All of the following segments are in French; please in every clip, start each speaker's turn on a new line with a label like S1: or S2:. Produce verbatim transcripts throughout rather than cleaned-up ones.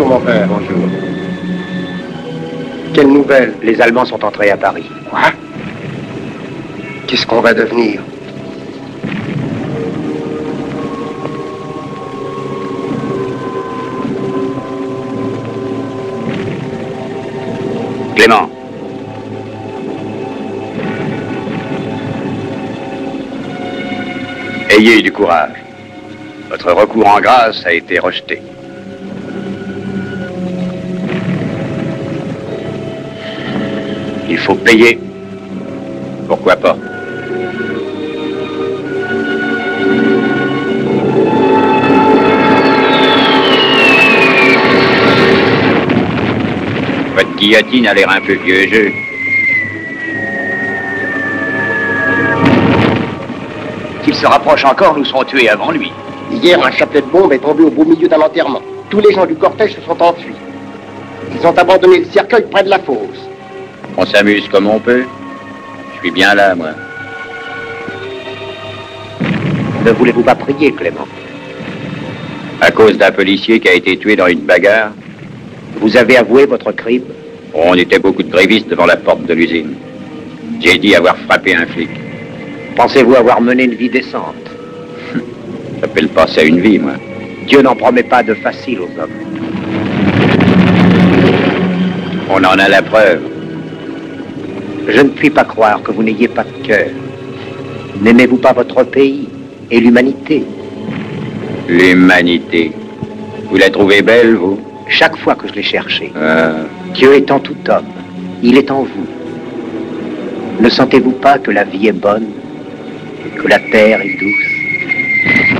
S1: mon père.
S2: Bonjour.
S1: Quelle nouvelle?
S2: Les Allemands sont entrés à Paris.
S1: Quoi? Qu'est-ce qu'on va devenir?
S2: Clément. Ayez du courage. Votre recours en grâce a été rejeté. Il faut payer. Pourquoi pas? Votre guillotine a l'air un peu vieux jeu. S'il se rapproche encore, nous serons tués avant lui.
S1: Hier, un chapelet de bombes est tombé au beau milieu d'un enterrement. Tous les gens du cortège se sont enfuis. Ils ont abandonné le cercueil près de la fosse.
S2: On s'amuse comme on peut. Je suis bien là, moi. Ne voulez-vous pas prier, Clément? À cause d'un policier qui a été tué dans une bagarre. Vous avez avoué votre crime? On était beaucoup de grévistes devant la porte de l'usine. J'ai dit avoir frappé un flic. Pensez-vous avoir mené une vie décente? J'appelle pas ça une vie, moi. Dieu n'en promet pas de facile aux hommes. On en a la preuve. Je ne puis pas croire que vous n'ayez pas de cœur. N'aimez-vous pas votre pays et l'humanité? L'humanité. Vous la trouvez belle, vous? Chaque fois que je l'ai cherchée. Ah. Dieu est en tout homme. Il est en vous. Ne sentez-vous pas que la vie est bonne? Que la terre est douce?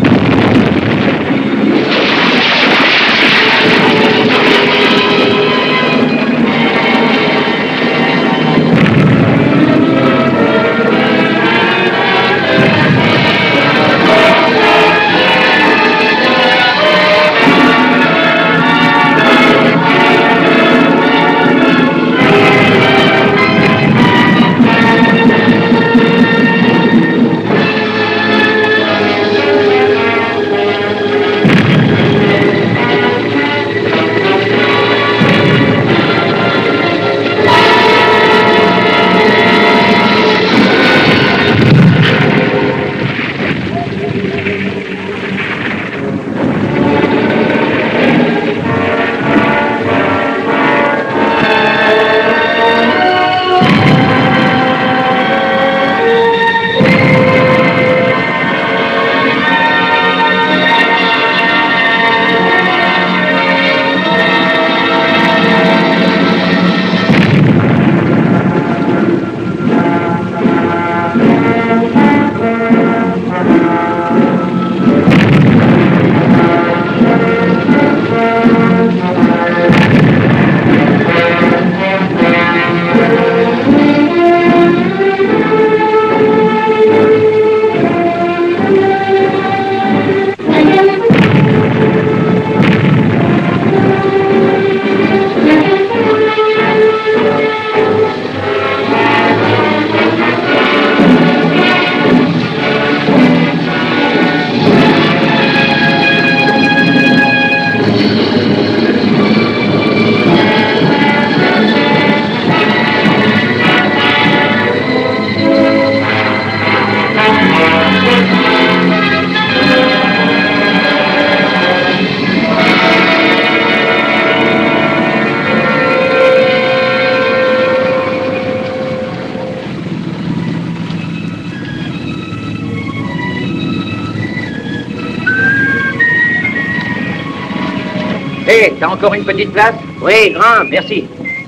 S2: Hé, t'as encore une petite place? Oui, grand, merci.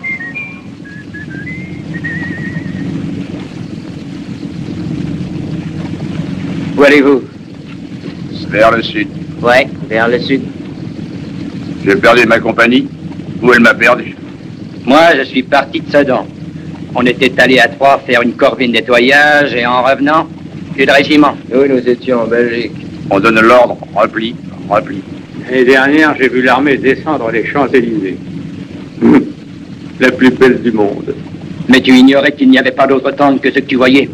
S2: Où allez-vous?
S3: Vers le sud.
S2: Ouais, vers le sud.
S3: J'ai perdu ma compagnie. Où elle m'a perdu?
S2: Moi, je suis parti de Sedan. On était allé à Troyes faire une corvée de nettoyage et en revenant, plus de régiment.
S4: Nous, nous étions en Belgique.
S3: On donne l'ordre, repli, repli.
S5: L'année dernière, j'ai vu l'armée descendre les Champs-Élysées. La plus belle du monde.
S2: Mais tu ignorais qu'il n'y avait pas d'autre tentes que ce que tu voyais.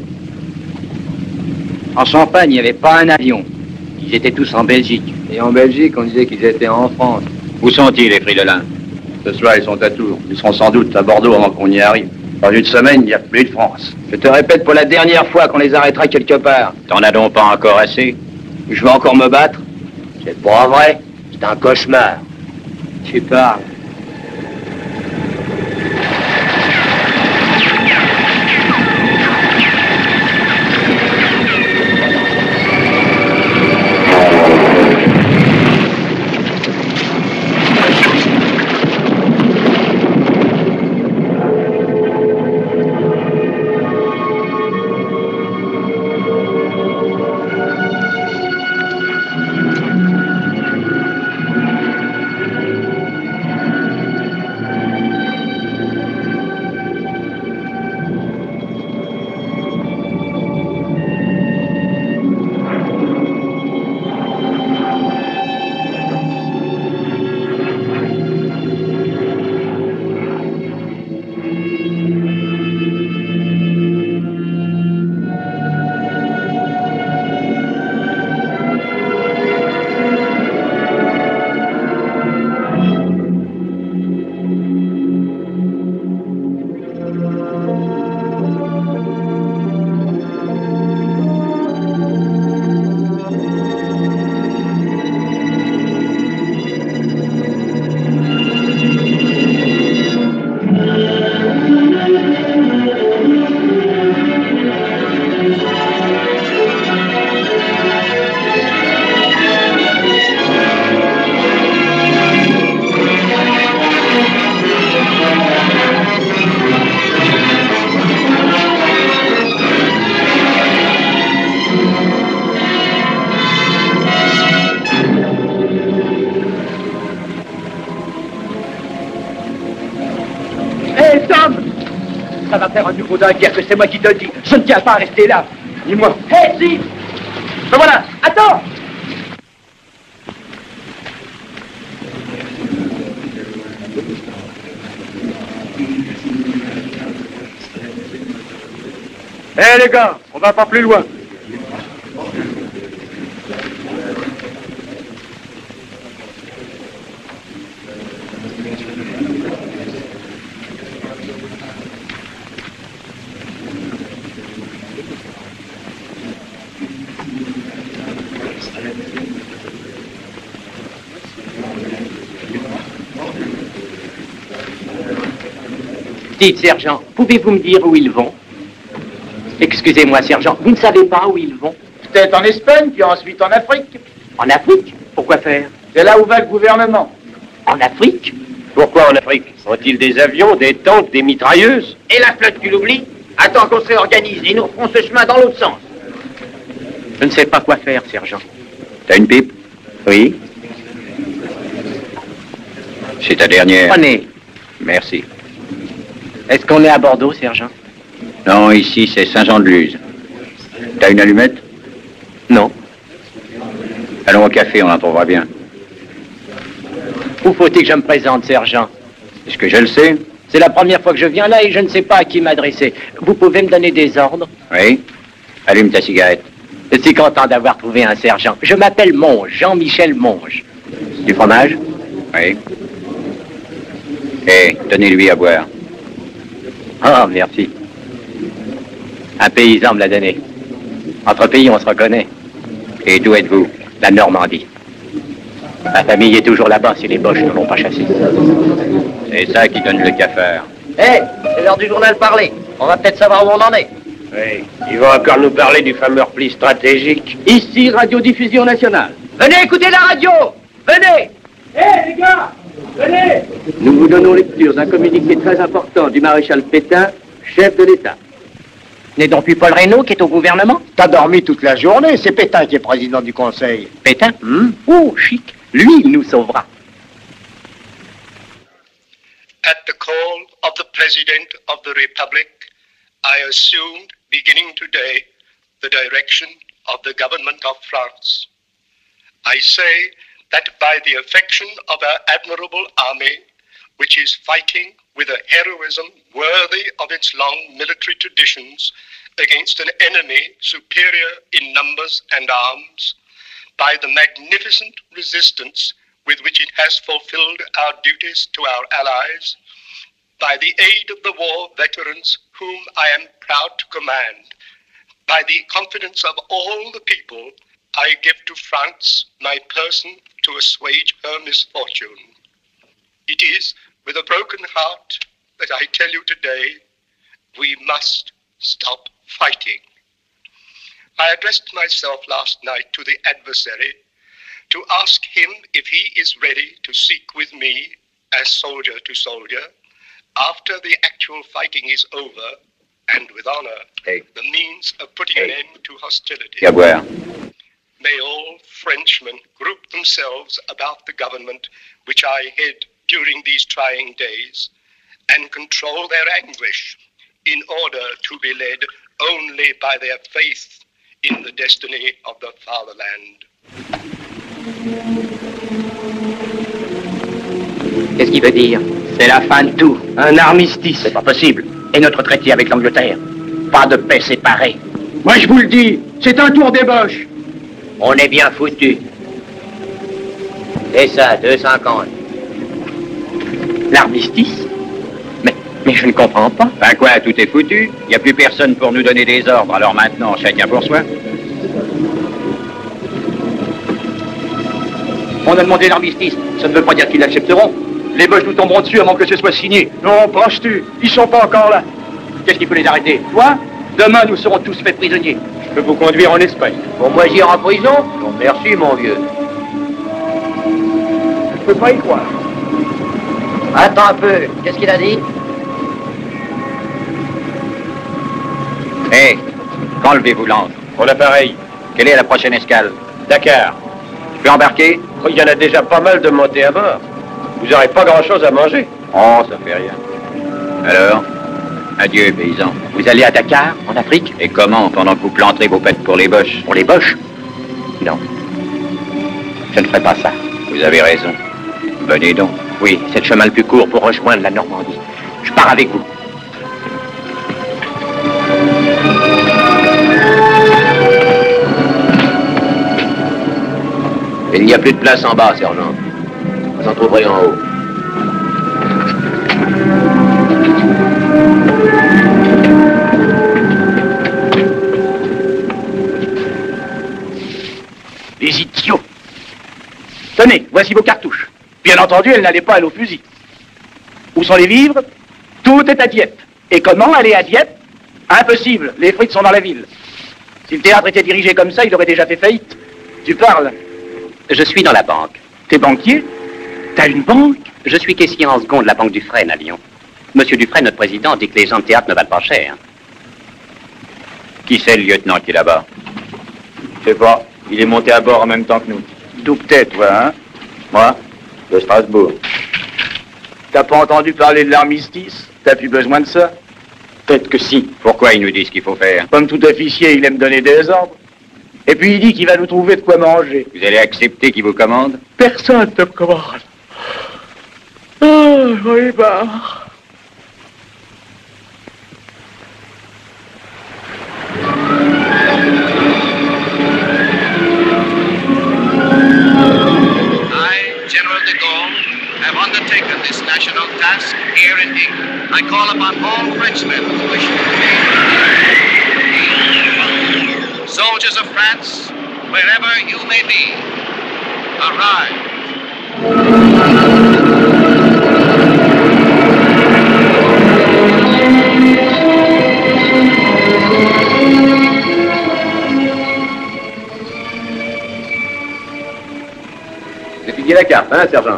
S2: En Champagne, il n'y avait pas un avion. Ils étaient tous en Belgique.
S4: Et en Belgique, on disait qu'ils étaient en France.
S2: Où sont-ils, les Fridolins?
S3: Ce soir, ils sont à Tours. Ils seront sans doute à Bordeaux avant qu'on y arrive. Dans une semaine, il n'y a plus de France.
S2: Je te répète pour la dernière fois qu'on les arrêtera quelque part. T'en as donc pas encore assez?
S1: Je vais encore me battre? C'est pas vrai. C'est un cauchemar.
S5: Tu parles.
S1: Ça va faire un nouveau d'un guerre que c'est moi qui te le dis. Je ne tiens pas à rester là. Dis-moi. Hé, hey, si. Me voilà. Attends.
S5: Hé hey, les gars, on va pas plus loin.
S1: Dites, sergent, pouvez-vous me dire où ils vont? Excusez-moi, sergent, vous ne savez pas où ils vont?
S4: Peut-être en Espagne, puis ensuite en Afrique.
S1: En Afrique? Pourquoi faire?
S4: C'est là où va le gouvernement.
S1: En Afrique?
S2: Pourquoi en Afrique? Ont-ils des avions, des tanks, des mitrailleuses?
S1: Et la flotte, tu l'oublies? Attends qu'on se réorganise et nous referons ce chemin dans l'autre sens. Je ne sais pas quoi faire, sergent.
S2: T'as une pipe?
S1: Oui.
S2: C'est ta dernière.
S1: Prenez.
S2: Merci.
S1: Est-ce qu'on est à Bordeaux, sergent?
S2: Non, ici, c'est Saint-Jean-de-Luz. T'as une allumette?
S1: Non.
S2: Allons au café, on en trouvera bien.
S1: Où faut-il que je me présente, sergent?
S2: Est-ce que je le sais?
S1: C'est la première fois que je viens là et je ne sais pas à qui m'adresser. Vous pouvez me donner des ordres?
S2: Oui. Allume ta cigarette.
S1: Je suis content d'avoir trouvé un sergent. Je m'appelle Monge, Jean-Michel Monge. Du fromage?
S2: Oui. Et donnez-lui à boire.
S1: Oh, merci. Un paysan me l'a donné. Entre pays, on se reconnaît.
S2: Et d'où êtes-vous?
S1: La Normandie. Ma famille est toujours là-bas si les Boches ne l'ont pas chassé.
S2: C'est ça qui donne le cafard.
S1: Hé, hey, c'est l'heure du journal parler. On va peut-être savoir où on en est.
S2: Oui, ils vont encore nous parler du fameux repli stratégique.
S1: Ici, Radiodiffusion Nationale. Venez écouter la radio. Venez.
S4: Hé, hey, les gars, venez.
S1: Nous vous donnons lecture d'un communiqué très important du maréchal Pétain, chef de l'État. N'est donc plus Paul Reynaud qui est au gouvernement?
S4: T'as dormi toute la journée, c'est Pétain qui est président du Conseil.
S1: Pétain? hmm? Oh, chic. Lui, il nous sauvera.
S6: At the call of the President of the Republic, I assumed, beginning today, the direction of the government of France. I say that by the affection of our admirable army, which is fighting with a heroism worthy of its long military traditions against an enemy superior in numbers and arms, by the magnificent resistance with which it has fulfilled our duties to our allies, by the aid of the war veterans whom I am proud to command, by the confidence of all the people, I give to France my person to assuage her misfortune. It is with a broken heart that I tell you today, we must stop fighting. I addressed myself last night to the adversary to ask him if he is ready to seek with me, as soldier to soldier, after the actual fighting is over, and with honor,
S2: hey.
S6: the means of putting hey. an end to hostility.
S2: Yeah, well.
S6: May all Frenchmen group themselves about the government which I head during these trying days, and control their anguish in order to be led only by their faith in the destiny of the fatherland.
S7: Qu'est-ce qu'il veut dire? C'est la fin de tout. Un armistice. C'est pas possible. Et notre traité avec l'Angleterre? Pas de paix séparée.
S4: Moi je vous le dis, c'est un tour d'ébauche.
S7: On est bien foutus. Et ça, deux cinquante. L'armistice? Mais, mais je ne comprends pas.
S2: Ben quoi, tout est foutu. Il n'y a plus personne pour nous donner des ordres, alors maintenant, chacun pour soi.
S3: On a demandé l'armistice. Ça ne veut pas dire qu'ils l'accepteront. Les Boches nous tomberont dessus avant que ce soit signé.
S4: Non, penses-tu? Ils sont pas encore là.
S3: Qu'est-ce qui peut les arrêter? Toi? Demain, nous serons tous faits prisonniers.
S5: Je peux vous conduire en Espagne.
S7: Pour moi, j'irai en prison? Non, merci, mon vieux.
S4: Je peux pas y croire.
S7: Attends un peu. Qu'est-ce qu'il a dit?
S2: Hé, hey, enlevez-vous l'encre.
S5: Pour l'appareil.
S2: Quelle est la prochaine escale?
S5: Dakar.
S2: Je peux embarquer?
S5: Oh, il y en a déjà pas mal de montés à bord. Vous n'aurez pas grand-chose à manger.
S2: Oh, ça fait rien. Alors, adieu, paysans.
S7: Vous allez à Dakar, en Afrique?
S2: Et comment, pendant que vous planterez vos pètes pour les Boches?
S7: Pour les Boches? Non. Je ne ferai pas ça.
S2: Vous avez raison. Venez donc.
S7: Oui, c'est le chemin le plus court pour rejoindre la Normandie. Je pars avec vous.
S2: Il n'y a plus de place en bas, sergent. Vous en trouverez en haut.
S3: Les idiots! Tenez, voici vos cartouches. Bien entendu, elle n'allait pas aller au fusil. Où sont les vivres? Tout est à Dieppe. Et comment aller à Dieppe? Impossible, les frites sont dans la ville. Si le théâtre était dirigé comme ça, il aurait déjà fait faillite. Tu parles?
S7: Je suis dans la banque.
S3: T'es banquier? T'as une banque?
S7: Je suis caissier en seconde de la banque Dufresne à Lyon. Monsieur Dufresne, notre président, dit que les gens de théâtre ne valent pas cher.
S2: Qui c'est le lieutenant qui est là-bas?
S5: Je sais pas. Il est monté à bord en même temps que nous.
S3: D'où peut-être, toi, hein?
S5: Moi, de Strasbourg.
S3: T'as pas entendu parler de l'armistice? T'as plus besoin de ça?
S5: Peut-être que si.
S2: Pourquoi il nous dit ce qu'il faut faire?
S3: Comme tout officier, il aime donner des ordres. Et puis il dit qu'il va nous trouver de quoi manger.
S2: Vous allez accepter qu'il vous commande?
S3: Personne ne te commande. Oh, oui, bah...
S8: General de Gaulle, have undertaken this national task here in England. I call upon all Frenchmen who wish to remain. Soldiers of France, wherever you may be, arise.
S2: Vous étudiez la carte, hein, sergent?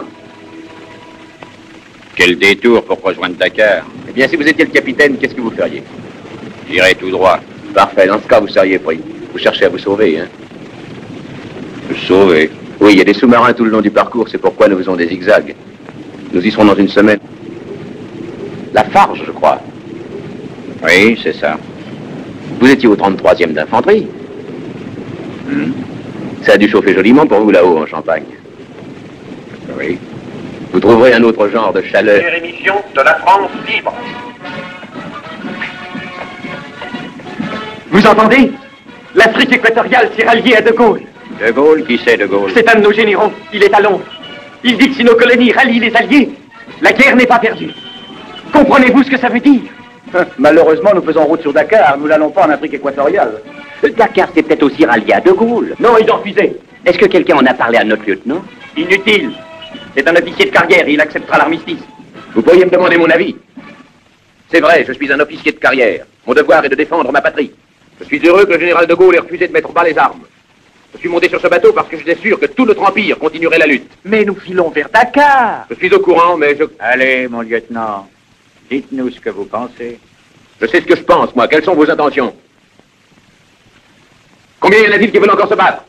S2: Quel détour pour rejoindre Dakar?
S5: Eh bien, si vous étiez le capitaine, qu'est-ce que vous feriez?
S2: J'irai tout droit.
S5: Parfait, dans ce cas, vous seriez pris. Vous cherchez à vous sauver, hein?
S2: Me sauver?
S5: Oui, il y a des sous-marins tout le long du parcours, c'est pourquoi nous faisons des zigzags. Nous y serons dans une semaine. La Farge, je crois.
S2: Oui, c'est ça.
S5: Vous étiez au trente-troisième d'infanterie.
S2: Hmm.
S5: Ça a dû chauffer joliment pour vous là-haut, en Champagne.
S2: Oui.
S5: Vous trouverez un autre genre de chaleur.
S8: Émission de la France libre.
S3: Vous entendez? L'Afrique équatoriale s'est ralliée à De Gaulle.
S2: De Gaulle? Qui c'est, De Gaulle?
S3: C'est un de nos généraux. Il est à Londres.
S7: Il dit que si nos colonies rallient les Alliés, la guerre n'est pas perdue. Comprenez-vous ce que ça veut dire?
S3: Malheureusement, nous faisons route sur Dakar. Nous n'allons pas en Afrique équatoriale.
S7: Dakar, c'est peut-être aussi rallié à De Gaulle.
S3: Non, ils ont refusé.
S7: Est-ce que quelqu'un en a parlé à notre lieutenant?
S3: Inutile. C'est un officier de carrière et il acceptera l'armistice.
S5: Vous pourriez me demander mon avis? C'est vrai, je suis un officier de carrière. Mon devoir est de défendre ma patrie. Je suis heureux que le général de Gaulle ait refusé de mettre bas les armes. Je suis monté sur ce bateau parce que j'étais sûr que tout notre empire continuerait la lutte.
S3: Mais nous filons vers Dakar.
S5: Je suis au courant, mais je...
S2: Allez, mon lieutenant, dites-nous ce que vous pensez.
S5: Je sais ce que je pense, moi. Quelles sont vos intentions? Combien y en a-t-il qui veulent encore se battre?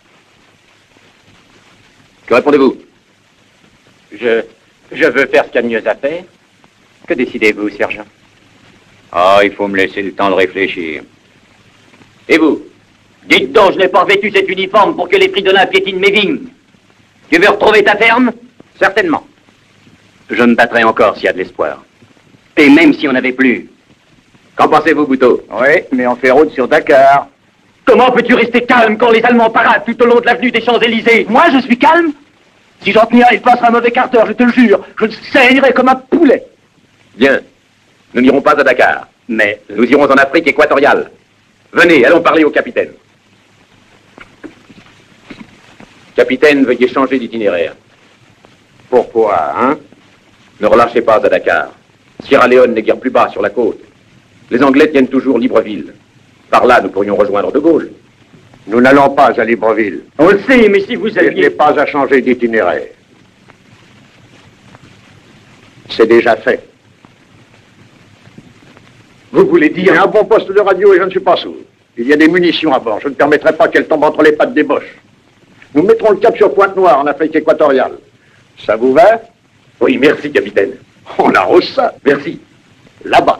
S5: Que répondez-vous?
S7: Je... je veux faire ce qu'il y a de mieux à faire. Que décidez-vous, sergent?
S2: Ah, il faut me laisser le temps de réfléchir.
S5: Et vous?
S7: Dites donc, je n'ai pas vêtu cet uniforme pour que les fridolins piétinent mes vignes. Tu veux retrouver ta ferme?
S5: Certainement.
S7: Je me battrai encore s'il y a de l'espoir. Et même si on n'avait plus.
S5: Qu'en pensez-vous, Bouteau?
S3: Oui, mais on fait route sur Dakar.
S7: Comment peux-tu rester calme quand les Allemands paradent tout au long de l'avenue des Champs-Élysées?
S3: Moi, je suis calme. Si j'en tenais un, il passera un mauvais quart d'heure, je te le jure. Je saignerai comme un poulet.
S5: Bien. Nous n'irons pas à Dakar.
S7: Mais...
S5: Nous irons en Afrique équatoriale. Venez, allons parler au capitaine. Capitaine, veuillez changer d'itinéraire.
S3: Pourquoi, hein?
S5: Ne relâchez pas à Dakar. Sierra Leone n'est guère plus bas sur la côte. Les Anglais tiennent toujours Libreville. Par là, nous pourrions rejoindre De Gaulle.
S4: Nous n'allons pas à Libreville.
S7: On le sait, mais si vous
S4: Il
S7: aviez...
S4: n'est pas à changer d'itinéraire. C'est déjà fait.
S3: Vous voulez
S4: Il y
S3: dire...
S4: a un bon poste de radio et je ne suis pas sourd. Il y a des munitions à bord. Je ne permettrai pas qu'elles tombent entre les pattes des Boches. Nous mettrons le cap sur Pointe-Noire, en Afrique équatoriale. Ça vous va?
S5: Oui, merci, capitaine.
S4: On arrose ça.
S5: Merci.
S4: Là-bas.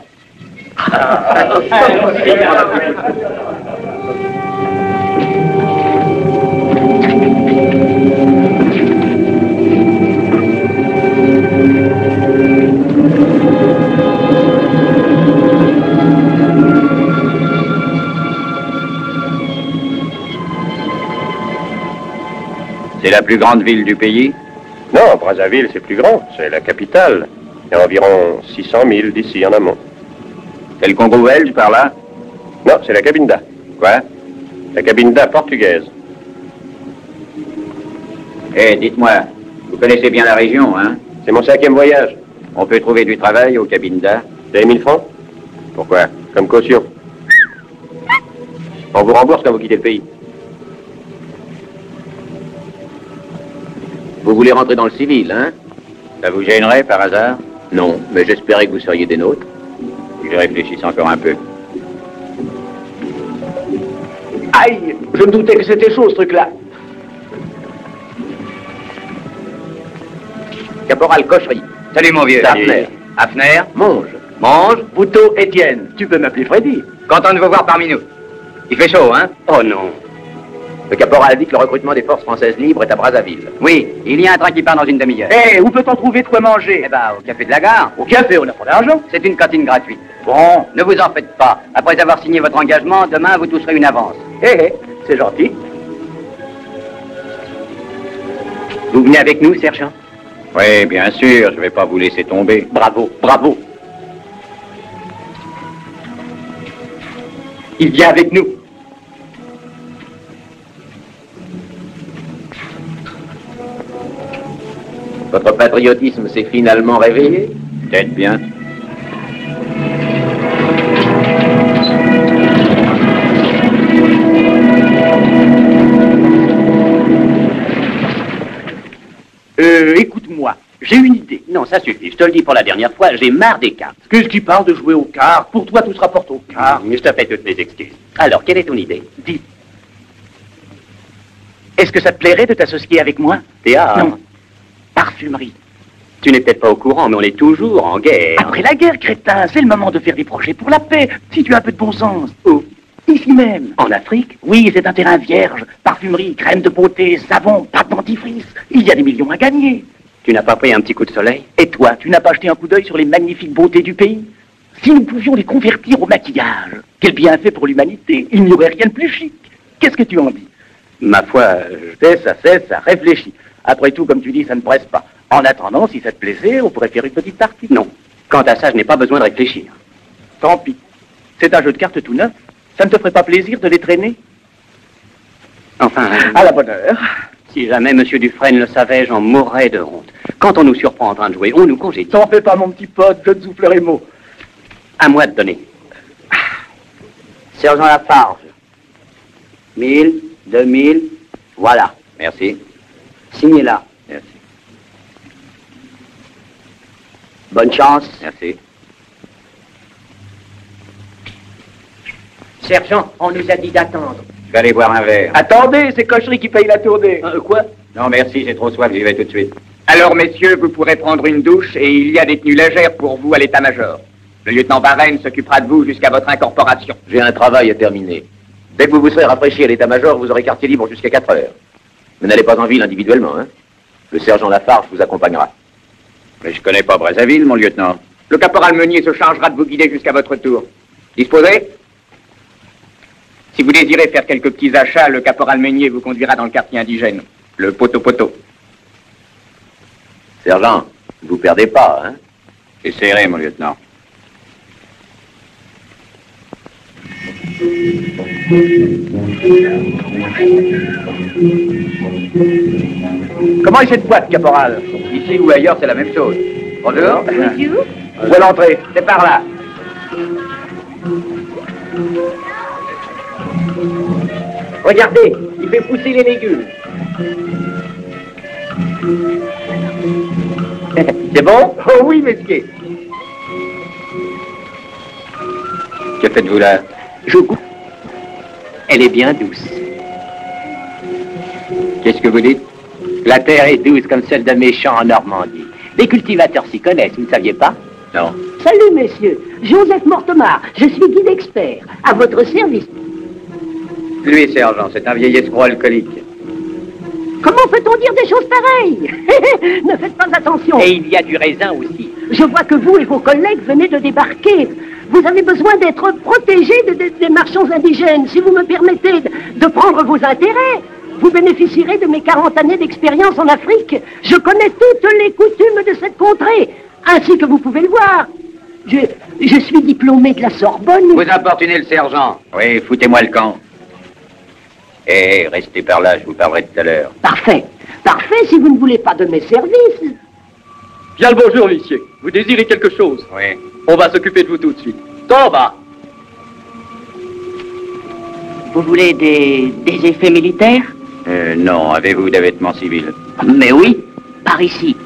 S2: C'est la plus grande ville du pays?
S9: Non, Brazzaville, c'est plus grand. C'est la capitale. Il y a environ six cent mille d'ici en amont.
S2: C'est le Congo belge par là?
S9: Non, c'est la Cabinda.
S2: Quoi?
S9: La Cabinda portugaise.
S2: Eh, dites-moi, vous connaissez bien la région, hein?
S9: C'est mon cinquième voyage.
S2: On peut trouver du travail au Cabinda?
S9: Vous avez mille francs?
S2: Pourquoi?
S9: Comme caution.
S5: On vous rembourse quand vous quittez le pays. Vous voulez rentrer dans le civil, hein?
S2: Ça vous gênerait par hasard?
S5: Non, mais j'espérais que vous seriez des nôtres.
S2: Je réfléchisse encore un peu.
S3: Aïe! Je me doutais que c'était chaud, ce truc-là.
S5: Caporal Cocherie.
S2: Salut, mon vieux.
S5: Hafner.
S2: Hafner?
S5: Monge.
S2: Monge?
S3: Bouteau, Étienne. Tu peux m'appeler Freddy.
S2: Content de vous voir parmi nous. Il fait chaud, hein?
S3: Oh non.
S5: Le caporal dit que le recrutement des forces françaises libres est à Brazzaville.
S2: Oui, il y a un train qui part dans une demi-heure.
S3: Eh, où peut-on trouver de quoi manger?
S2: Eh ben, au café de la gare.
S3: Au café, on n'a pas d'argent.
S2: C'est une cantine gratuite.
S3: Bon.
S2: Ne vous en faites pas. Après avoir signé votre engagement, demain, vous toucherez une avance.
S3: Eh, eh, c'est gentil.
S2: Vous venez avec nous, sergent? Oui, bien sûr, je vais pas vous laisser tomber.
S3: Bravo, bravo. Il vient avec nous.
S5: Votre patriotisme s'est finalement réveillé?
S2: Peut-être bien.
S3: Euh, écoute-moi, j'ai une idée.
S7: Non, ça suffit. Je te le dis pour la dernière fois, j'ai marre des cartes.
S3: Qu'est-ce qui parle de jouer aux cartes? Pour toi, tout se rapporte aux cartes.
S7: Je te fais toutes mes excuses. Alors, quelle est ton idée?
S3: Dis. Est-ce que ça te plairait de t'associer avec moi?
S7: Théâtre?
S3: Non. Parfumerie.
S7: Tu n'es peut-être pas au courant, mais on est toujours en guerre.
S3: Après la guerre, crétin, c'est le moment de faire des projets pour la paix, si tu as un peu de bon sens.
S7: Où?
S3: Ici même.
S7: En Afrique?
S3: Oui, c'est un terrain vierge. Parfumerie, crème de beauté, savon, pâte dentifrice. Il y a des millions à gagner.
S7: Tu n'as pas pris un petit coup de soleil?
S3: Et toi, tu n'as pas jeté un coup d'œil sur les magnifiques beautés du pays? Si nous pouvions les convertir au maquillage, quel bienfait pour l'humanité. Il n'y aurait rien de plus chic. Qu'est-ce que tu en dis?
S7: Ma foi, je...
S3: C'est ça, c'est ça, réfléchis. Après tout, comme tu dis, ça ne presse pas. En attendant, si ça te plaisait, on pourrait faire une petite partie.
S7: Non. Quant à ça, je n'ai pas besoin de réfléchir.
S3: Tant pis. C'est un jeu de cartes tout neuf. Ça ne te ferait pas plaisir de les traîner?
S7: Enfin...
S3: À la bonne heure.
S7: Si jamais M. Dufresne le savait, j'en mourrais de honte. Quand on nous surprend en train de jouer, on nous congédie.
S3: T'en fais pas, mon petit pote, je te soufflerai mot.
S7: À moi de donner. Sergent Lafarge. Mille, deux mille, voilà.
S2: Merci.
S7: Signez là.
S2: Merci.
S7: Bonne chance.
S2: Merci.
S7: Sergent, on nous a dit d'attendre.
S2: Je vais aller boire un verre.
S3: Attendez, c'est Cocherie qui paye la tournée.
S7: Euh, quoi?
S2: Non, merci, j'ai trop soif, j'y vais tout de suite.
S5: Alors, messieurs, vous pourrez prendre une douche et il y a des tenues légères pour vous à l'état-major. Le lieutenant Varenne s'occupera de vous jusqu'à votre incorporation.
S10: J'ai un travail à terminer. Dès que vous vous serez rafraîchi à l'état-major, vous aurez quartier libre jusqu'à quatre heures. Mais n'allez pas en ville individuellement, hein. Le sergent Lafarge vous accompagnera.
S2: Mais je connais pas Brazzaville, mon lieutenant.
S5: Le caporal Meunier se chargera de vous guider jusqu'à votre tour. Disposé? Si vous désirez faire quelques petits achats, le caporal Meunier vous conduira dans le quartier indigène, le Poto-Poto.
S10: Sergent, ne vous perdez pas, hein.
S2: J'essaierai, mon lieutenant.
S3: Comment est cette boîte, caporal?
S5: Ici ou ailleurs, c'est la même chose. Bonjour.
S11: Bonjour.
S3: Où est l'entrée?
S5: C'est par là.
S7: Regardez, il fait pousser les légumes.
S3: C'est bon? Oh oui, messieurs.
S2: Que faites-vous là?
S7: Je goûte. Elle est bien douce.
S2: Qu'est-ce que vous dites?
S7: La terre est douce comme celle d'un méchant en Normandie. Les cultivateurs s'y connaissent, vous ne saviez pas?
S2: Non.
S11: Salut, messieurs. Joseph Mortemart. Je suis guide expert. À votre service.
S2: Lui, sergent, c'est un vieil escroc alcoolique.
S11: Comment peut-on dire des choses pareilles? Ne faites pas attention.
S7: Et il y a du raisin aussi.
S11: Je vois que vous et vos collègues venez de débarquer. Vous avez besoin d'être protégés de, de, des marchands indigènes. Si vous me permettez de, de prendre vos intérêts, vous bénéficierez de mes quarante années d'expérience en Afrique. Je connais toutes les coutumes de cette contrée, ainsi que vous pouvez le voir. Je, je suis diplômé de la Sorbonne.
S2: Vous importunez le sergent. Oui, foutez-moi le camp. Eh, restez par là, je vous parlerai tout à l'heure.
S11: Parfait. Parfait si vous ne voulez pas de mes services.
S3: Bien le bonjour, messieurs. Vous désirez quelque chose?
S2: Oui.
S3: On va s'occuper de vous tout de suite. T'en vas.
S11: Vous voulez des, des effets militaires?
S2: Euh, non, avez-vous des vêtements civils?
S11: Mais oui, par ici.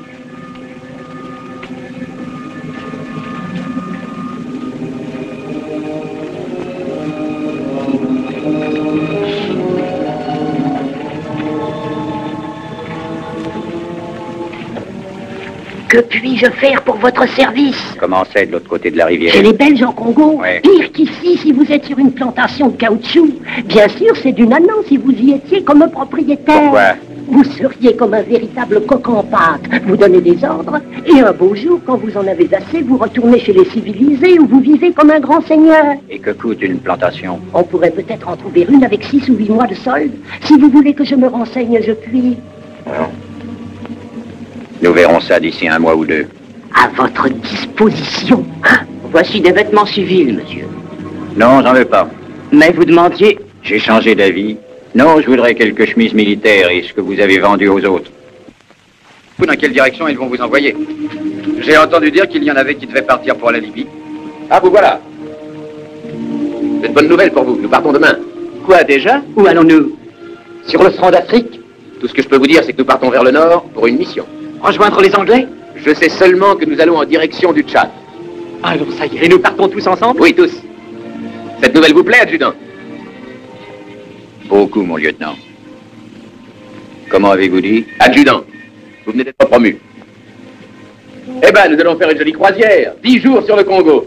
S11: Que puis-je faire pour votre service?
S2: Comment c'est de l'autre côté de la rivière?
S11: Chez les Belges en Congo.
S2: Ouais.
S11: Pire qu'ici si vous êtes sur une plantation de caoutchouc. Bien sûr, c'est du nanan si vous y étiez comme propriétaire.
S2: Pourquoi?
S11: Vous seriez comme un véritable coq en pâte. Vous donnez des ordres, et un beau jour, quand vous en avez assez, vous retournez chez les civilisés où vous vivez comme un grand seigneur.
S2: Et que coûte une plantation?
S11: On pourrait peut-être en trouver une avec six ou huit mois de solde. Si vous voulez que je me renseigne, je puis.
S2: Non. Nous verrons ça d'ici un mois ou deux.
S11: À votre disposition.
S7: Voici des vêtements civils, monsieur.
S2: Non, j'en veux pas.
S7: Mais vous demandiez...
S2: J'ai changé d'avis. Non, je voudrais quelques chemises militaires et ce que vous avez vendu aux autres. Dans quelle direction ils vont vous envoyer? J'ai entendu dire qu'il y en avait qui devaient partir pour la Libye.
S5: Ah, vous voilà. C'est une bonne nouvelle pour vous. Nous partons demain.
S7: Quoi, déjà? Où allons-nous? Sur le front d'Afrique?
S5: Tout ce que je peux vous dire, c'est que nous partons vers le nord pour une mission.
S7: Rejoindre les Anglais?
S5: Je sais seulement que nous allons en direction du Tchad.
S7: Alors, ça y est. Et nous partons tous ensemble?
S5: Oui, tous. Cette nouvelle vous plaît, adjudant?
S2: Beaucoup, mon lieutenant. Comment avez-vous dit?
S5: Adjudant. Vous venez d'être promu. Eh ben, nous allons faire une jolie croisière. Dix jours sur le Congo.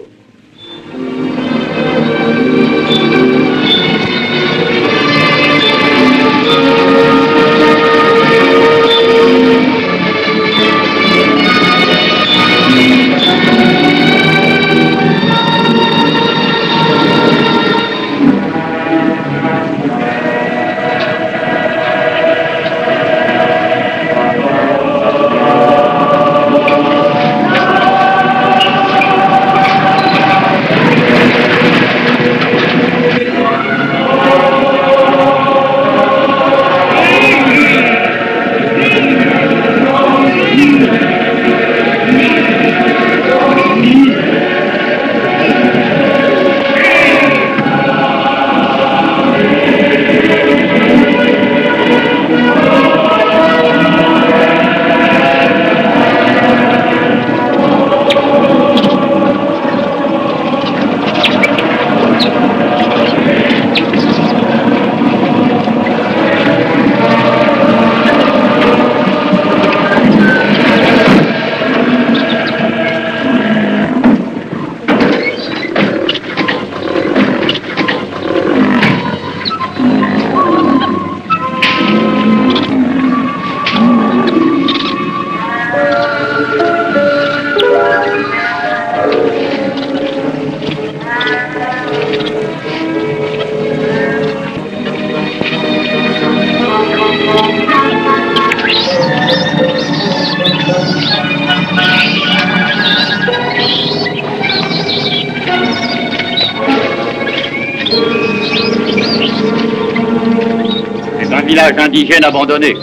S2: Village indigène abandonné.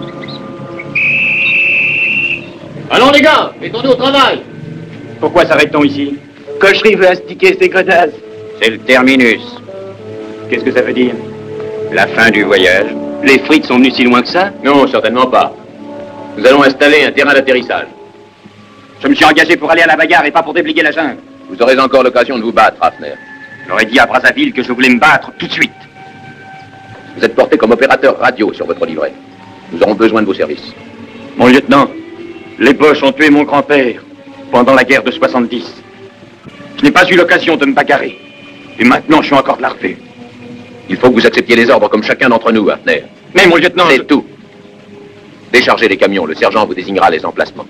S3: Allons les gars, mettons-nous au travail.
S2: Pourquoi s'arrête-t-on ici?
S3: Cocherie veut astiquer ses godasses.
S2: C'est le terminus.
S3: Qu'est-ce que ça veut dire?
S2: La fin du voyage.
S3: Les frites sont venus si loin que ça?
S5: Non, certainement pas. Nous allons installer un terrain d'atterrissage.
S2: Je me suis engagé pour aller à la bagarre et pas pour déblayer la jungle.
S5: Vous aurez encore l'occasion de vous battre, Hafner.
S2: J'aurais dit à Brazzaville que je voulais me battre tout de suite.
S5: Vous êtes porté comme opérateur radio sur votre livret. Nous aurons besoin de vos services.
S2: Mon lieutenant, les Boches ont tué mon grand-père pendant la guerre de soixante-dix. Je n'ai pas eu l'occasion de me bagarrer. Et maintenant, je suis encore de la revue.
S5: Il faut que vous acceptiez les ordres comme chacun d'entre nous, Hafner.
S2: Mais mon lieutenant...
S5: C'est
S2: je...
S5: tout. Déchargez les camions, le sergent vous désignera les emplacements.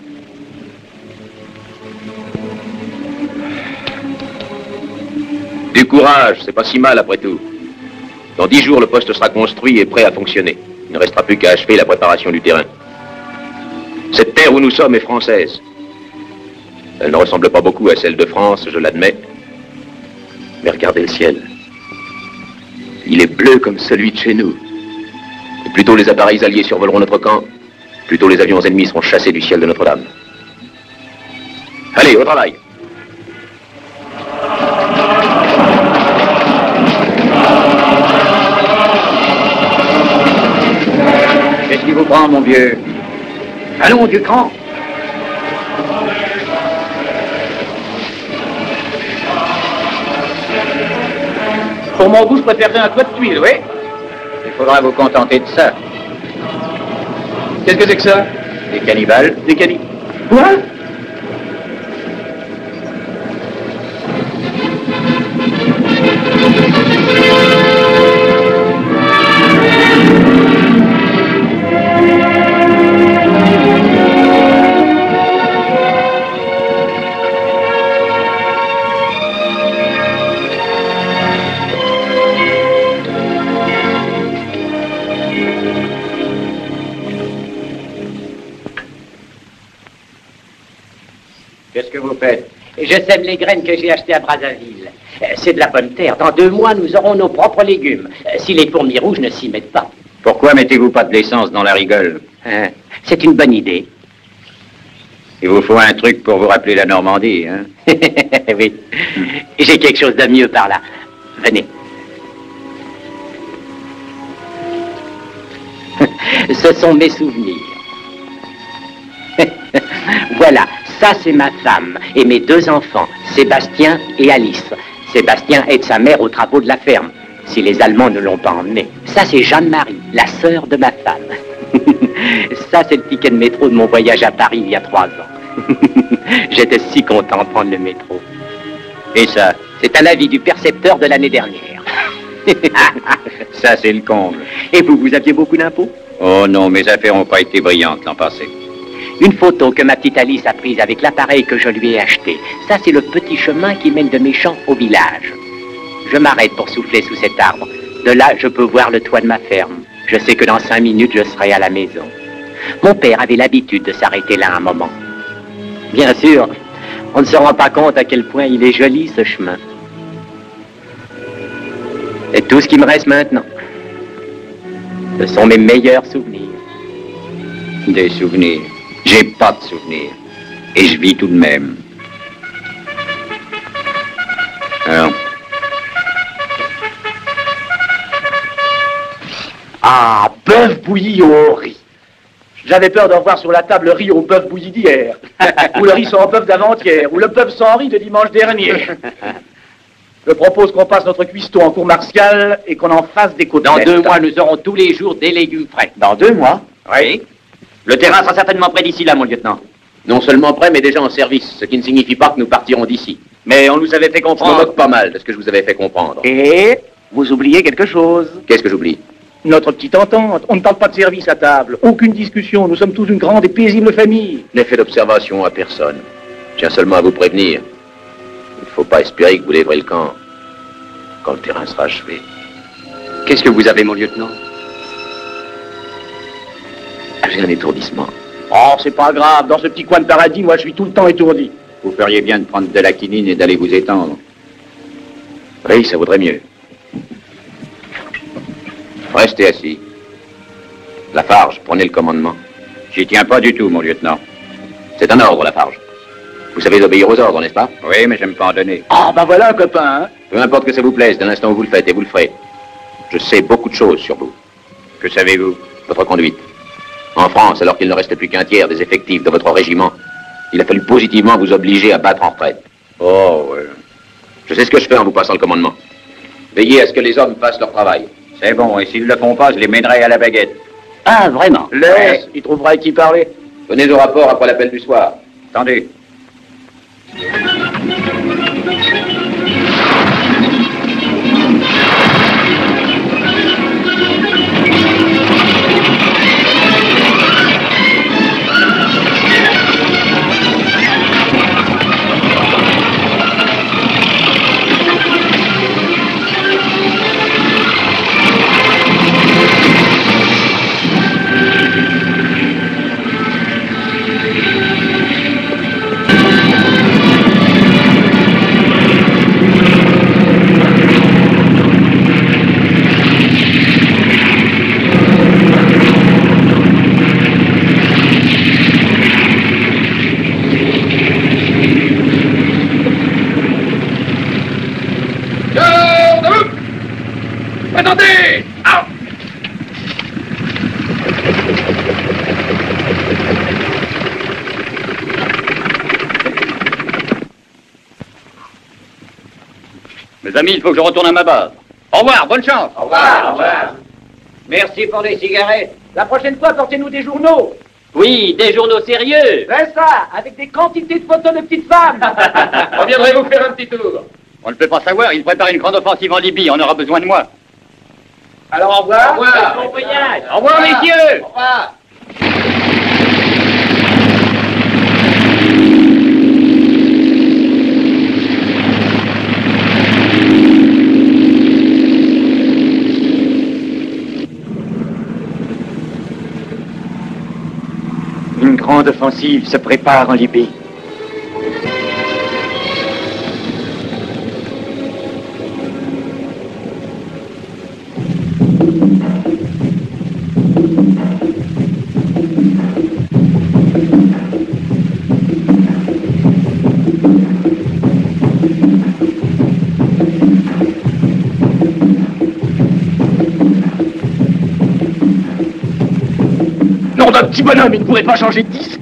S5: Du courage, c'est pas si mal après tout. Dans dix jours, le poste sera construit et prêt à fonctionner. Il ne restera plus qu'à achever la préparation du terrain. Cette terre où nous sommes est française. Elle ne ressemble pas beaucoup à celle de France, je l'admets. Mais regardez le ciel. Il est bleu comme celui de chez nous. Et plus tôt les appareils alliés survoleront notre camp, plus tôt les avions ennemis seront chassés du ciel de Notre-Dame. Allez, au travail.
S2: Qu'est-ce qui vous prend, mon vieux? Allons, du cran.
S3: Pour mon goût, je préférerais un toit de tuile, oui.
S2: Il faudra vous contenter de ça.
S3: Qu'est-ce que c'est que ça?
S2: Des cannibales.
S3: Des cannibales. Quoi?
S2: Qu'est-ce que vous faites?
S7: Je sème les graines que j'ai achetées à Brazzaville. C'est de la bonne terre. Dans deux mois, nous aurons nos propres légumes. Si les fourmis rouges ne s'y mettent pas.
S2: Pourquoi mettez-vous pas de l'essence dans la rigole?
S7: Hein? C'est une bonne idée.
S2: Il vous faut un truc pour vous rappeler la Normandie, hein?
S7: Oui. J'ai quelque chose de mieux par là. Venez. Ce sont mes souvenirs. Voilà, ça c'est ma femme et mes deux enfants, Sébastien et Alice. Sébastien aide sa mère aux travaux de la ferme, si les Allemands ne l'ont pas emmené. Ça c'est Jeanne-Marie, la sœur de ma femme. Ça c'est le ticket de métro de mon voyage à Paris il y a trois ans. J'étais si content de prendre le métro.
S2: Et ça?
S7: C'est un avis du percepteur de l'année dernière.
S2: Ça c'est le comble.
S7: Et vous, vous aviez beaucoup d'impôts?
S2: Oh non, mes affaires n'ont pas été brillantes l'an passé.
S7: Une photo que ma petite Alice a prise avec l'appareil que je lui ai acheté. Ça, c'est le petit chemin qui mène de mes champs au village. Je m'arrête pour souffler sous cet arbre. De là, je peux voir le toit de ma ferme. Je sais que dans cinq minutes, je serai à la maison. Mon père avait l'habitude de s'arrêter là un moment. Bien sûr, on ne se rend pas compte à quel point il est joli, ce chemin. C'est tout ce qui me reste maintenant. Ce sont mes meilleurs souvenirs.
S2: Des souvenirs. J'ai pas de souvenirs. Et je vis tout de même. Alors.
S3: Ah, bœuf bouilli au riz. J'avais peur de revoir sur la table le riz au bœuf bouilli d'hier. Ou le riz sans bœuf d'avant-hier. Ou le bœuf sans riz de dimanche dernier. Je propose qu'on passe notre cuistot en cour martiale et qu'on en fasse des côtelettes.
S7: Dans deux mois, nous aurons tous les jours des légumes frais.
S10: Dans deux mois?
S7: Oui. Le terrain sera certainement prêt d'ici là, mon lieutenant.
S10: Non seulement prêt, mais déjà en service, ce qui ne signifie pas que nous partirons d'ici.
S7: Mais on nous avait fait
S10: Je me
S7: comprendre...
S10: moque pas mal de ce que je vous avais fait comprendre.
S3: Et vous oubliez quelque chose.
S10: Qu'est-ce que j'oublie?
S3: Notre petite entente. On ne parle pas de service à table. Aucune discussion. Nous sommes tous une grande et paisible famille.
S10: Je n'ai fait d'observation à personne. Je tiens seulement à vous prévenir. Il ne faut pas espérer que vous lèverez le camp quand le terrain sera achevé.
S7: Qu'est-ce que vous avez, mon lieutenant?
S10: J'ai un étourdissement.
S3: Oh, c'est pas grave. Dans ce petit coin de paradis, moi, je suis tout le temps étourdi.
S2: Vous feriez bien de prendre de la quinine et d'aller vous étendre.
S10: Oui, ça vaudrait mieux. Restez assis. Lafarge, prenez le commandement.
S2: J'y tiens pas du tout, mon lieutenant.
S10: C'est un ordre, Lafarge. Vous savez obéir aux ordres, n'est-ce pas?
S2: Oui, mais j'aime pas en donner.
S3: Ah, ben voilà un copain, hein.
S10: Peu importe que ça vous plaise, dès l'instant où vous le faites, et vous le ferez. Je sais beaucoup de choses sur vous.
S2: Que savez-vous?
S10: Votre conduite. En France, alors qu'il ne reste plus qu'un tiers des effectifs de votre régiment, il a fallu positivement vous obliger à battre en retraite.
S2: Oh, oui.
S10: Je sais ce que je fais en vous passant le commandement. Veillez à ce que les hommes fassent leur travail.
S2: C'est bon, et s'ils le font pas, je les mènerai à la baguette.
S7: Ah, vraiment?
S3: Laisse, il trouvera avec qui parler.
S10: Venez au rapport après l'appel du soir.
S2: Attendez.
S5: Attendez! Ah!
S2: Mes amis, il faut que je retourne à ma base. Au revoir, bonne chance.
S5: Au revoir, au revoir.
S7: Merci pour les cigarettes.
S3: La prochaine fois, portez-nous des journaux.
S7: Oui, des journaux sérieux.
S3: C'est ça, avec des quantités de photos de petites femmes.
S5: Reviendrez-vous faire un petit tour?
S2: On ne peut pas savoir, il prépare une grande offensive en Libye, on aura besoin de moi.
S3: Alors, au revoir.
S5: Au revoir.
S7: Bon voyage.
S2: Au revoir, messieurs.
S5: Au revoir.
S7: Une grande offensive se prépare en Libye.
S3: Nom d'un petit bonhomme, il ne pourrait pas changer de disque.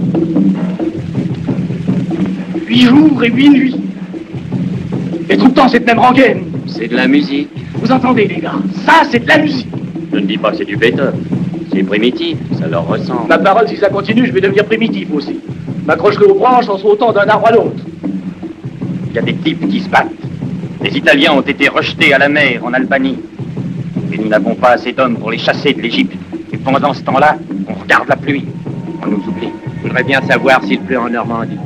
S3: Huit jours et huit nuits. Et tout le temps, cette même rengaine.
S7: C'est de la musique.
S3: Vous entendez, les gars? Ça, c'est de la musique.
S2: Je ne dis pas que c'est du Beethoven.
S7: C'est primitif, ça leur ressemble.
S3: Ma parole, si ça continue, je vais devenir primitif aussi. M'accrocherai aux branches en sautant d'un arbre à l'autre.
S2: Il y a des types qui se battent. Les Italiens ont été rejetés à la mer en Albanie. Et nous n'avons pas assez d'hommes pour les chasser de l'Égypte. Et pendant ce temps-là, on regarde la pluie. On nous oublie.
S7: Je voudrais bien savoir s'il pleut en Normandie.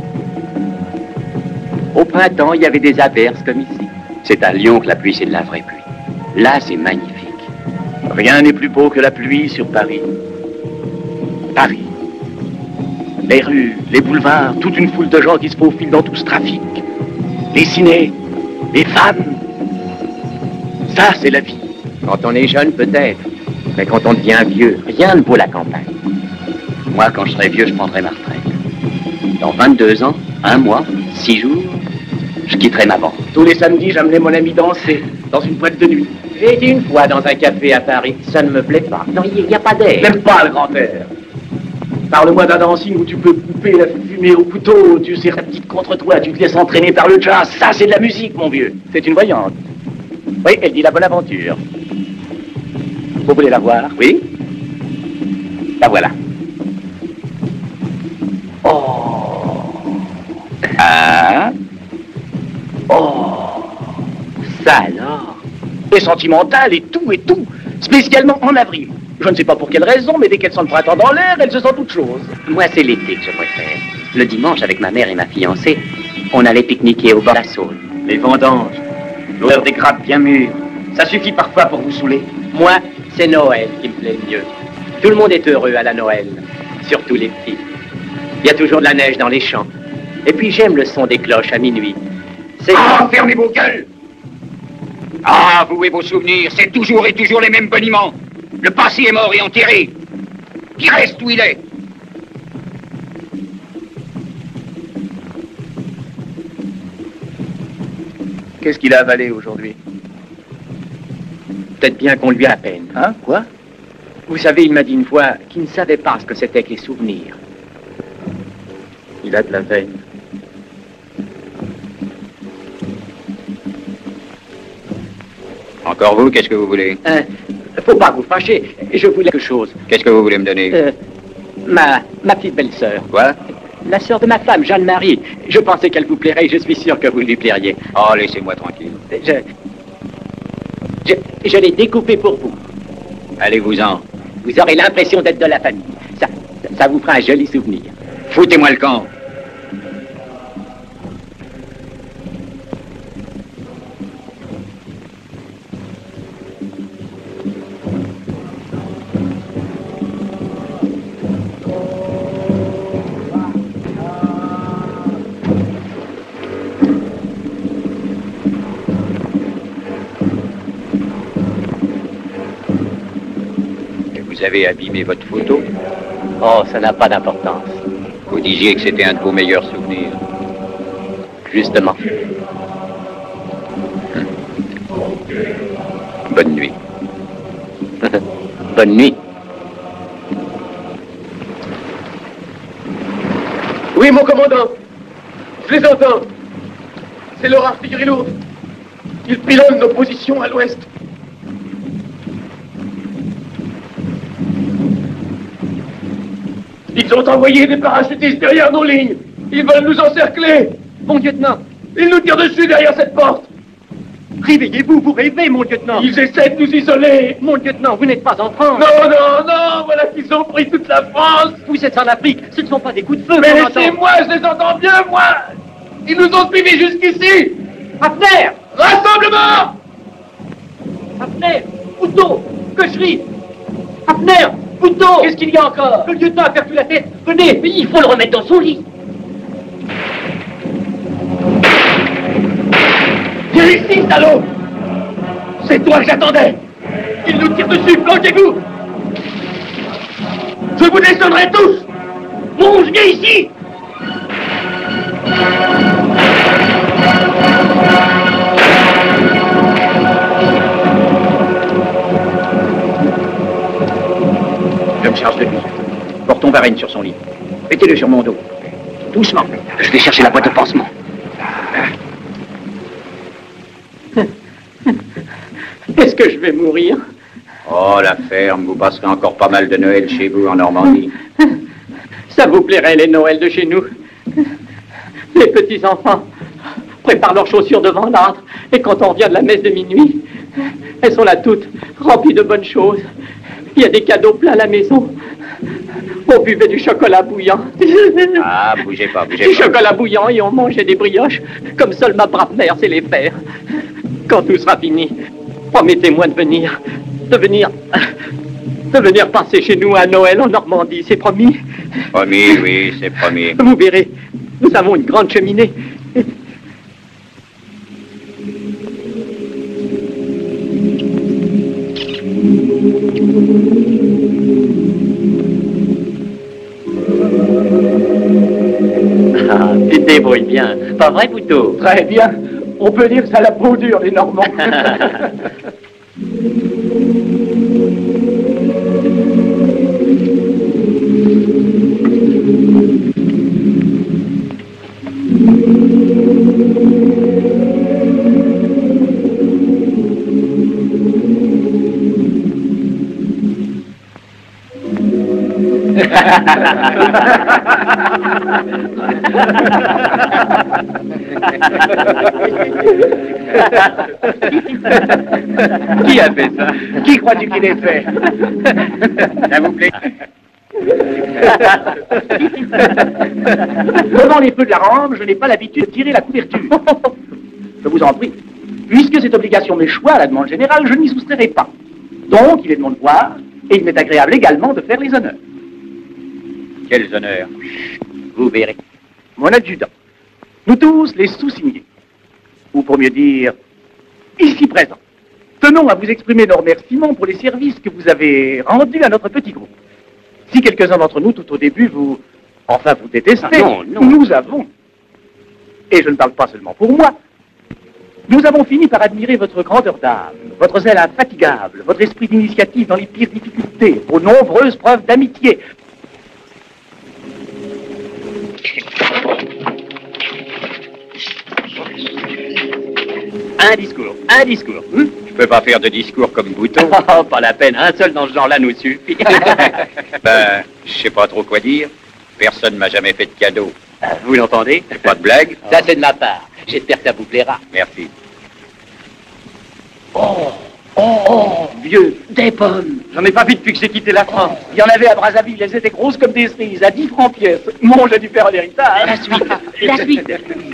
S7: Au printemps, il y avait des averses comme ici. C'est à Lyon que la pluie, c'est de la vraie pluie. Là, c'est magnifique.
S3: Rien n'est plus beau que la pluie sur Paris. Paris. Les rues, les boulevards, toute une foule de gens qui se faufilent dans tout ce trafic. Les cinés, les femmes. Ça, c'est la vie.
S7: Quand on est jeune, peut-être. Mais quand on devient vieux, rien ne vaut la campagne. Moi, quand je serai vieux, je prendrai ma retraite. Dans vingt-deux ans, un mois, six jours, je quitterai ma banque.
S3: Tous les samedis, j'amenais mon ami danser dans une boîte de nuit.
S7: J'ai été une fois dans un café à Paris. Ça ne me plaît pas. Non, il n'y a pas d'air.
S3: Même pas le grand air. Parle-moi d'un dancing où tu peux couper la fumée au couteau, tu serres ta petite contre toi, tu te laisses entraîner par le jazz. Ça, c'est de la musique, mon vieux. C'est une voyante. Oui, elle dit la bonne aventure. Vous voulez la voir? Oui. La voilà. Oh. Ah. Oh. Ça alors. Et sentimentale et tout et tout. Spécialement en avril. Je ne sais pas pour quelle raison, mais dès qu'elle sent le printemps dans l'air, elle se sent toute chose.
S7: Moi, c'est l'été que je préfère. Le dimanche, avec ma mère et ma fiancée, on allait pique-niquer au bord de la Saône.
S2: Les vendanges, l'odeur des grappes bien mûres, ça suffit parfois pour vous saouler.
S7: Moi, c'est Noël qui me plaît le mieux. Tout le monde est heureux à la Noël, surtout les petits. Il y a toujours de la neige dans les champs. Et puis j'aime le son des cloches à minuit. C'est...
S2: Ah, fermez vos gueules! Ah, avouez vos souvenirs, c'est toujours et toujours les mêmes boniments. Le passé est mort et enterré. Qui reste où il est.
S3: Qu'est-ce qu'il a avalé aujourd'hui?
S7: Peut-être bien qu'on lui a la peine.
S3: Hein? Quoi?
S7: Vous savez, il m'a dit une fois qu'il ne savait pas ce que c'était que les souvenirs.
S3: Il a de la veine.
S2: Encore vous, qu'est-ce que vous voulez?
S7: Hein? Faut pas vous fâcher. Je voulais quelque chose.
S2: Qu'est-ce que vous voulez me donner?
S7: Euh, ma, ma petite belle-sœur.
S2: Quoi?
S7: La sœur de ma femme, Jeanne-Marie. Je pensais qu'elle vous plairait et je suis sûr que vous lui plairiez.
S2: Oh, laissez-moi tranquille.
S7: Je... Je, je l'ai découpée pour vous.
S2: Allez-vous-en.
S7: Vous aurez l'impression d'être de la famille. Ça, ça vous fera un joli souvenir.
S2: Foutez-moi le camp. Vous avez abîmé votre photo?
S7: Oh, ça n'a pas d'importance.
S2: Vous disiez que c'était un de vos meilleurs souvenirs.
S7: Justement.
S2: Hum. Bonne nuit.
S7: Bonne nuit.
S12: Oui, mon commandant. Je les entends. C'est leur artillerie lourde. Ils pilonnent nos positions à l'ouest. Ils ont envoyé des parachutistes derrière nos lignes. Ils veulent nous encercler. Mon lieutenant, ils nous tirent dessus derrière cette porte.
S7: Réveillez-vous, vous rêvez, mon lieutenant.
S12: Ils essaient de nous isoler.
S7: Mon lieutenant, vous n'êtes pas en France.
S12: Non, non, non, voilà qu'ils ont pris toute la France.
S7: Vous êtes en Afrique, ce ne sont pas des coups de feu.
S12: Mais laissez-moi, je les entends bien, moi. Ils nous ont suivis jusqu'ici.
S7: Abner!
S12: Rassemblement!
S7: Abner! Couteau! Cocherie! Abner! Couteau!
S12: Qu'est-ce qu'il y a encore?
S7: Le lieutenant a perdu la tête. Venez, il faut le remettre dans son lit.
S12: Viens ici, salaud! C'est toi que j'attendais! Ils nous tirent dessus, planquez-vous! Je vous descendrai tous! Monge, viens ici!
S2: Je me charge de lui. Portons Varenne sur son lit. Mettez-le sur mon dos. Doucement. Je vais chercher la boîte de pansement.
S7: Est-ce que je vais mourir?
S2: Oh, la ferme, vous passerez encore pas mal de Noël chez vous en Normandie.
S7: Ça vous plairait, les Noëls de chez nous? Les petits-enfants préparent leurs chaussures devant l'âtre, et quand on revient de la messe de minuit, elles sont là toutes, remplies de bonnes choses. Il y a des cadeaux plein à la maison. On buvait du chocolat bouillant.
S2: Ah, bougez pas, bougez
S7: Du
S2: pas.
S7: chocolat bouillant et on mangeait des brioches, comme seule ma brave mère sait les faire. Quand tout sera fini, promettez-moi de venir, de venir, de venir passer chez nous à Noël en Normandie, c'est promis?
S2: Promis, oui, c'est promis.
S7: Vous verrez, nous avons une grande cheminée. Ah, tu te débrouilles bien. Pas vrai, Couteau?
S12: Très bien. On peut dire que ça a la peau dure, les Normands.
S3: Qui a fait ça? Qui crois-tu qu'il ait fait?
S2: Ça vous plaît?
S3: Devant les feux de la rampe, je n'ai pas l'habitude de tirer la couverture. Je vous en prie. Puisque cette obligation m'échoit à la demande générale, je ne m'y soustrairai pas. Donc, il est de mon devoir, et il m'est agréable également de faire les honneurs.
S2: Quels honneurs?
S3: Vous verrez. Mon adjudant, nous tous les sous-signés, ou pour mieux dire, ici présents, tenons à vous exprimer nos remerciements pour les services que vous avez rendus à notre petit groupe. Si quelques-uns d'entre nous, tout au début, vous... Enfin, vous détestez,
S7: non, non.
S3: nous avons, et je ne parle pas seulement pour moi, nous avons fini par admirer votre grandeur d'âme, votre zèle infatigable, votre esprit d'initiative dans les pires difficultés, vos nombreuses preuves d'amitié.
S7: Un discours, un discours. Hum?
S2: Je peux pas faire de discours comme Bouton.
S7: Oh, pas la peine, un seul dans ce genre-là nous suffit.
S2: Ben, je sais pas trop quoi dire. Personne m'a jamais fait de cadeau.
S7: Vous l'entendez?
S2: Pas de blague?
S7: Ça, c'est de ma part. J'espère que ça vous plaira.
S2: Merci.
S3: Oh, oh, oh, vieux, des pommes. J'en ai pas vu depuis que j'ai quitté la France. Il y en avait à Brazzaville, elles étaient grosses comme des cerises, à dix francs pièce. Mon, j'ai dû faire un héritage.
S7: La suite, la suite.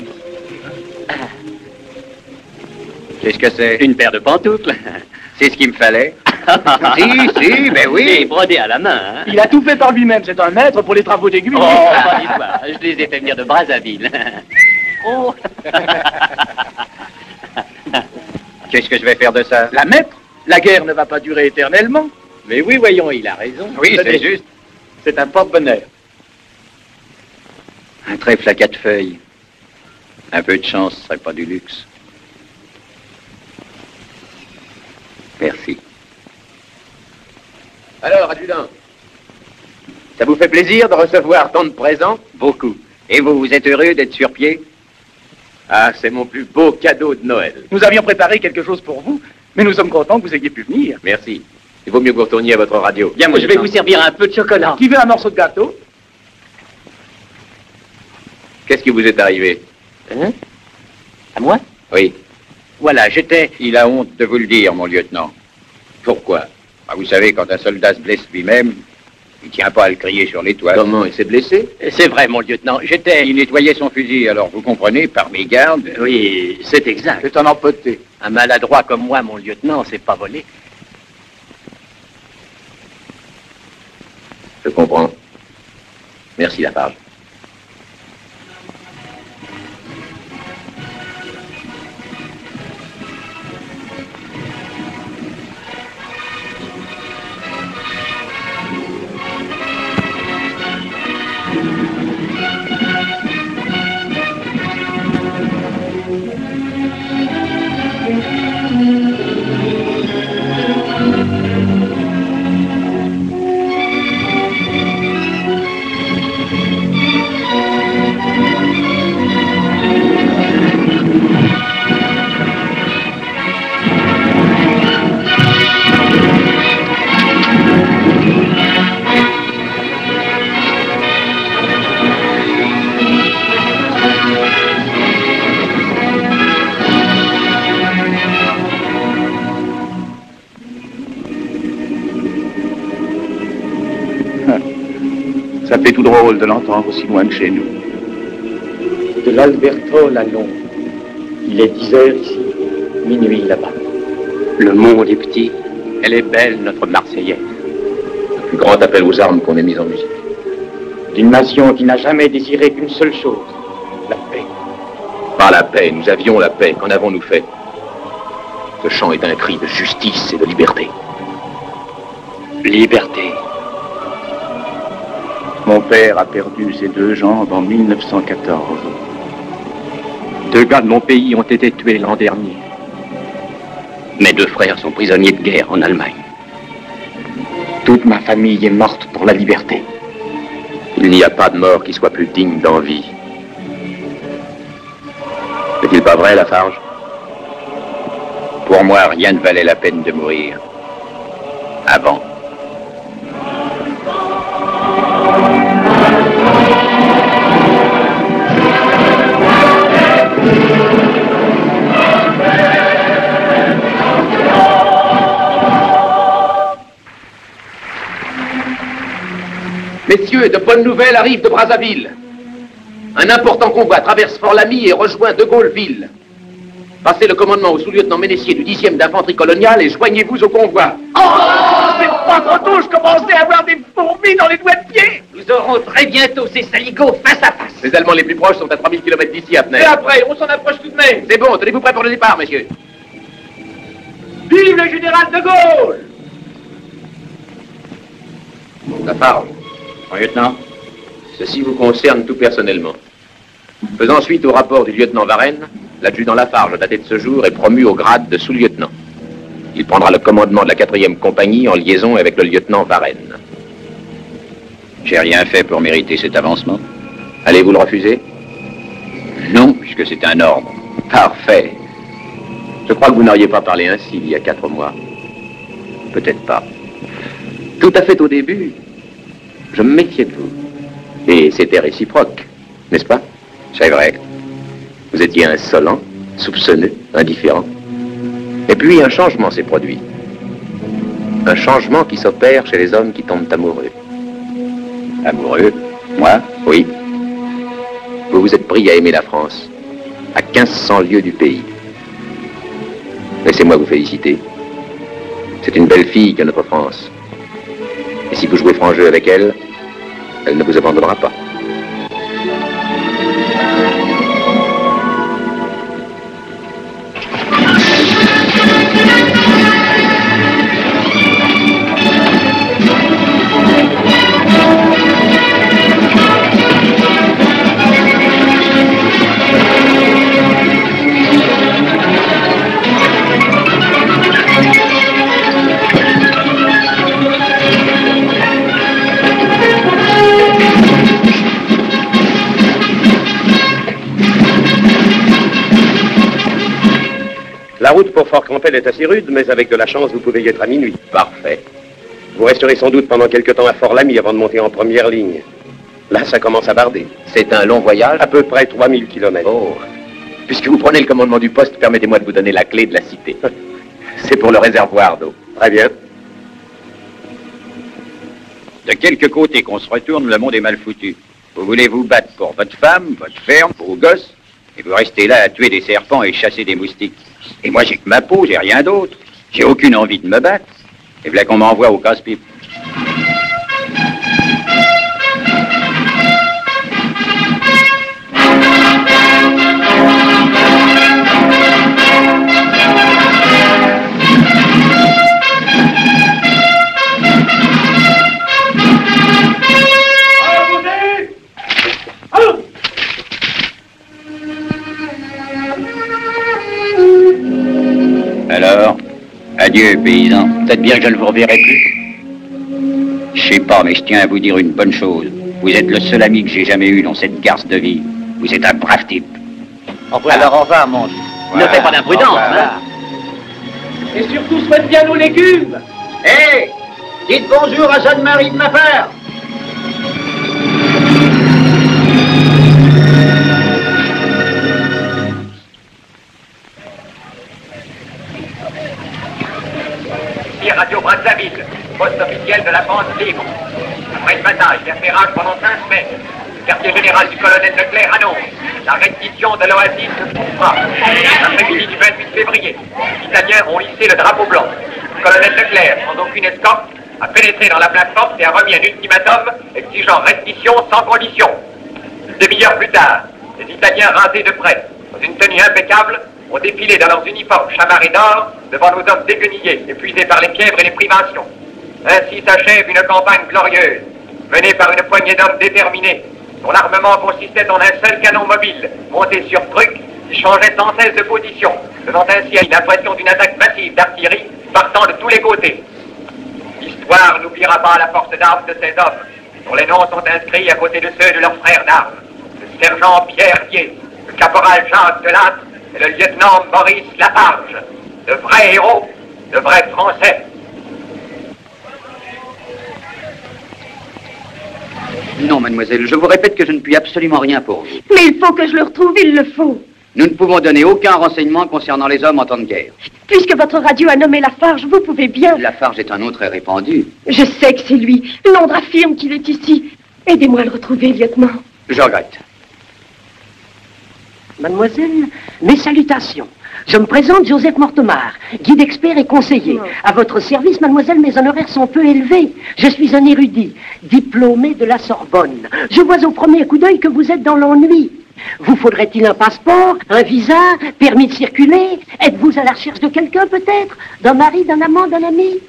S2: Qu'est-ce que c'est?
S7: Une paire de pantoufles.
S2: C'est ce qu'il me fallait. Si, si, ben oui.
S7: Et brodé à la main, hein.
S3: Il a tout fait par lui-même, c'est un maître pour les travaux d'aiguille.
S7: Oh, pas d'histoire. Je les ai fait venir de Brazzaville. Oh.
S2: Qu'est-ce que je vais faire de ça?
S3: La mettre? La guerre ne va pas durer éternellement.
S7: Mais oui, voyons, il a raison.
S2: Oui, c'est juste.
S3: C'est un porte-bonheur.
S2: Un trèfle à quatre feuilles. Un peu de chance, ce serait pas du luxe. Merci.
S5: Alors, adjudant, ça vous fait plaisir de recevoir tant de présents?
S2: Beaucoup. Et vous, vous êtes heureux d'être sur pied?
S5: Ah, c'est mon plus beau cadeau de Noël.
S3: Nous avions préparé quelque chose pour vous, mais nous sommes contents que vous ayez pu venir.
S5: Merci. Il vaut mieux que vous retourniez à votre radio.
S7: Bien, moi, je vais vous servir un peu de chocolat.
S3: Qui veut un morceau de gâteau?
S5: Qu'est-ce qui vous est arrivé?
S7: Hein? À moi?
S5: Oui.
S7: Voilà, j'étais...
S2: Il a honte de vous le dire, mon lieutenant.
S5: Pourquoi?
S2: Ah, vous savez, quand un soldat se blesse lui-même, il tient pas à le crier sur les toits.
S5: Comment? Il s'est blessé?
S7: C'est vrai, mon lieutenant, j'étais...
S2: Il nettoyait son fusil, alors vous comprenez, par mégarde...
S7: Oui, c'est exact.
S3: C'est un empoté.
S7: Un maladroit comme moi, mon lieutenant, c'est pas volé.
S5: Je comprends. Merci, Lafarge.
S3: Ça fait tout drôle de l'entendre aussi loin de chez nous.
S13: De l'Albertol à Londres. Il est dix heures ici, minuit là-bas.
S7: Le monde est petit. Elle est belle, notre Marseillaise.
S5: Le plus grand appel aux armes qu'on ait mis en musique.
S13: D'une nation qui n'a jamais désiré qu'une seule chose, la paix.
S5: Pas la paix, nous avions la paix. Qu'en avons-nous fait? Ce chant est un cri de justice et de liberté.
S7: Liberté.
S3: Mon père a perdu ses deux jambes en mille neuf cent quatorze.
S7: Deux gars de mon pays ont été tués l'an dernier. Mes deux frères sont prisonniers de guerre en Allemagne.
S13: Toute ma famille est morte pour la liberté.
S5: Il n'y a pas de mort qui soit plus digne d'envie. N'est-il pas vrai, Lafarge?
S2: Pour moi, rien ne valait la peine de mourir. Avant.
S5: Messieurs, de bonnes nouvelles arrivent de Brazzaville. Un important convoi traverse Fort-Lamy et rejoint De Gaulleville. Passez le commandement au sous-lieutenant Ménessier du dixième d'infanterie coloniale et joignez-vous au convoi.
S3: Oh, c'est pas trop tôt, je commençais à avoir des fourmis dans les doigts de pied.
S7: Nous aurons très bientôt ces saligots face à face.
S5: Les Allemands les plus proches sont à trois mille kilomètres d'ici, à Pnei.
S3: Et après, on s'en approche tout de même.
S5: C'est bon, tenez-vous prêts pour le départ, messieurs.
S3: Vive le général de Gaulle!
S5: Lafarge.
S2: Mon lieutenant.
S5: Ceci vous concerne tout personnellement. Faisant suite au rapport du lieutenant Varenne, l'adjudant Lafarge, daté de ce jour, est promu au grade de sous-lieutenant. Il prendra le commandement de la quatrième compagnie en liaison avec le lieutenant Varenne.
S2: J'ai rien fait pour mériter cet avancement.
S5: Allez-vous le refuser?
S2: Non, puisque c'est un ordre.
S5: Parfait. Je crois que vous n'auriez pas parlé ainsi il y a quatre mois.
S2: Peut-être pas.
S5: Tout à fait au début, je me méfiais de vous. Et c'était réciproque, n'est-ce pas?
S2: C'est vrai.
S5: Vous étiez insolent, soupçonneux, indifférent. Et puis un changement s'est produit. Un changement qui s'opère chez les hommes qui tombent amoureux.
S2: Amoureux? Moi?
S5: Oui. Vous vous êtes pris à aimer la France, à quinze cents lieues du pays. Laissez-moi vous féliciter. C'est une belle fille que notre France. Et si vous jouez franc jeu avec elle, elle ne vous abandonnera pas.
S9: La route pour Fort Campbell est assez rude, mais avec de la chance, vous pouvez y être à minuit.
S5: Parfait.
S9: Vous resterez sans doute pendant quelque temps à Fort-Lamy avant de monter en première ligne. Là, ça commence à barder.
S5: C'est un long voyage?
S9: À peu près trois mille kilomètres.
S5: Oh. Puisque vous prenez le commandement du poste, permettez-moi de vous donner la clé de la cité. C'est pour le réservoir d'eau.
S9: Très bien.
S2: De quelque côté qu'on se retourne, le monde est mal foutu. Vous voulez vous battre pour votre femme, votre ferme, pour vos gosses, et vous restez là à tuer des serpents et chasser des moustiques. Et moi, j'ai que ma peau, j'ai rien d'autre. J'ai aucune envie de me battre. Et voilà qu'on m'envoie au casse-pipe. Alors, adieu, paysan. Peut-être bien que je ne vous reverrai plus. Je sais pas, mais je tiens à vous dire une bonne chose. Vous êtes le seul ami que j'ai jamais eu dans cette garce de vie. Vous êtes un brave type.
S7: Au revoir. Alors, au revoir, mon Dieu. Ne fais pas d'imprudence, hein.
S3: Et surtout, souhaite bien nos légumes.
S7: Hé, hey, dites bonjour à Jeanne-Marie de ma part.
S14: Radio Brazzaville, poste officiel de la France libre. Après une bataille qui a fait rage pendant cinq semaines, le quartier général du colonel Leclerc annonce la reddition de l'oasis de Koufra. L'après-midi du vingt-huit février, les Italiens ont hissé le drapeau blanc. Le colonel Leclerc, sans aucune escorte, a pénétré dans la place forte et a remis un ultimatum exigeant reddition sans condition. Une demi-heure plus tard, les Italiens rasés de près, dans une tenue impeccable, ont défilé dans leurs uniformes chamarrés d'or devant nos hommes déguenillés, épuisés par les fièvres et les privations. Ainsi s'achève une campagne glorieuse, menée par une poignée d'hommes déterminés, dont l'armement consistait en un seul canon mobile, monté sur truc, qui changeait sans cesse de position, donnant ainsi une impression d'une attaque massive d'artillerie partant de tous les côtés. L'histoire n'oubliera pas la force d'armes de ces hommes, dont les noms sont inscrits à côté de ceux de leurs frères d'armes. Le sergent Pierre Dier, le caporal Jacques Delattre, et le lieutenant Maurice Lafarge, de vrais héros, de vrais Français.
S7: Non, mademoiselle, je vous répète que je ne puis absolument rien pour vous.
S11: Mais il faut que je le retrouve, il le faut.
S7: Nous ne pouvons donner aucun renseignement concernant les hommes en temps de guerre.
S11: Puisque votre radio a nommé Lafarge, vous pouvez bien...
S7: Lafarge est un nom très répandu.
S11: Je sais que c'est lui. Londres affirme qu'il est ici. Aidez-moi à le retrouver, lieutenant.
S3: Je regrette.
S11: Mademoiselle, mes salutations. Je me présente, Joseph Mortemart, guide expert et conseiller. À votre service, mademoiselle, mes honoraires sont peu élevés. Je suis un érudit, diplômé de la Sorbonne. Je vois au premier coup d'œil que vous êtes dans l'ennui. Vous faudrait-il un passeport, un visa, permis de circuler? Êtes-vous à la recherche de quelqu'un, peut-être? D'un mari, d'un amant, d'un ami?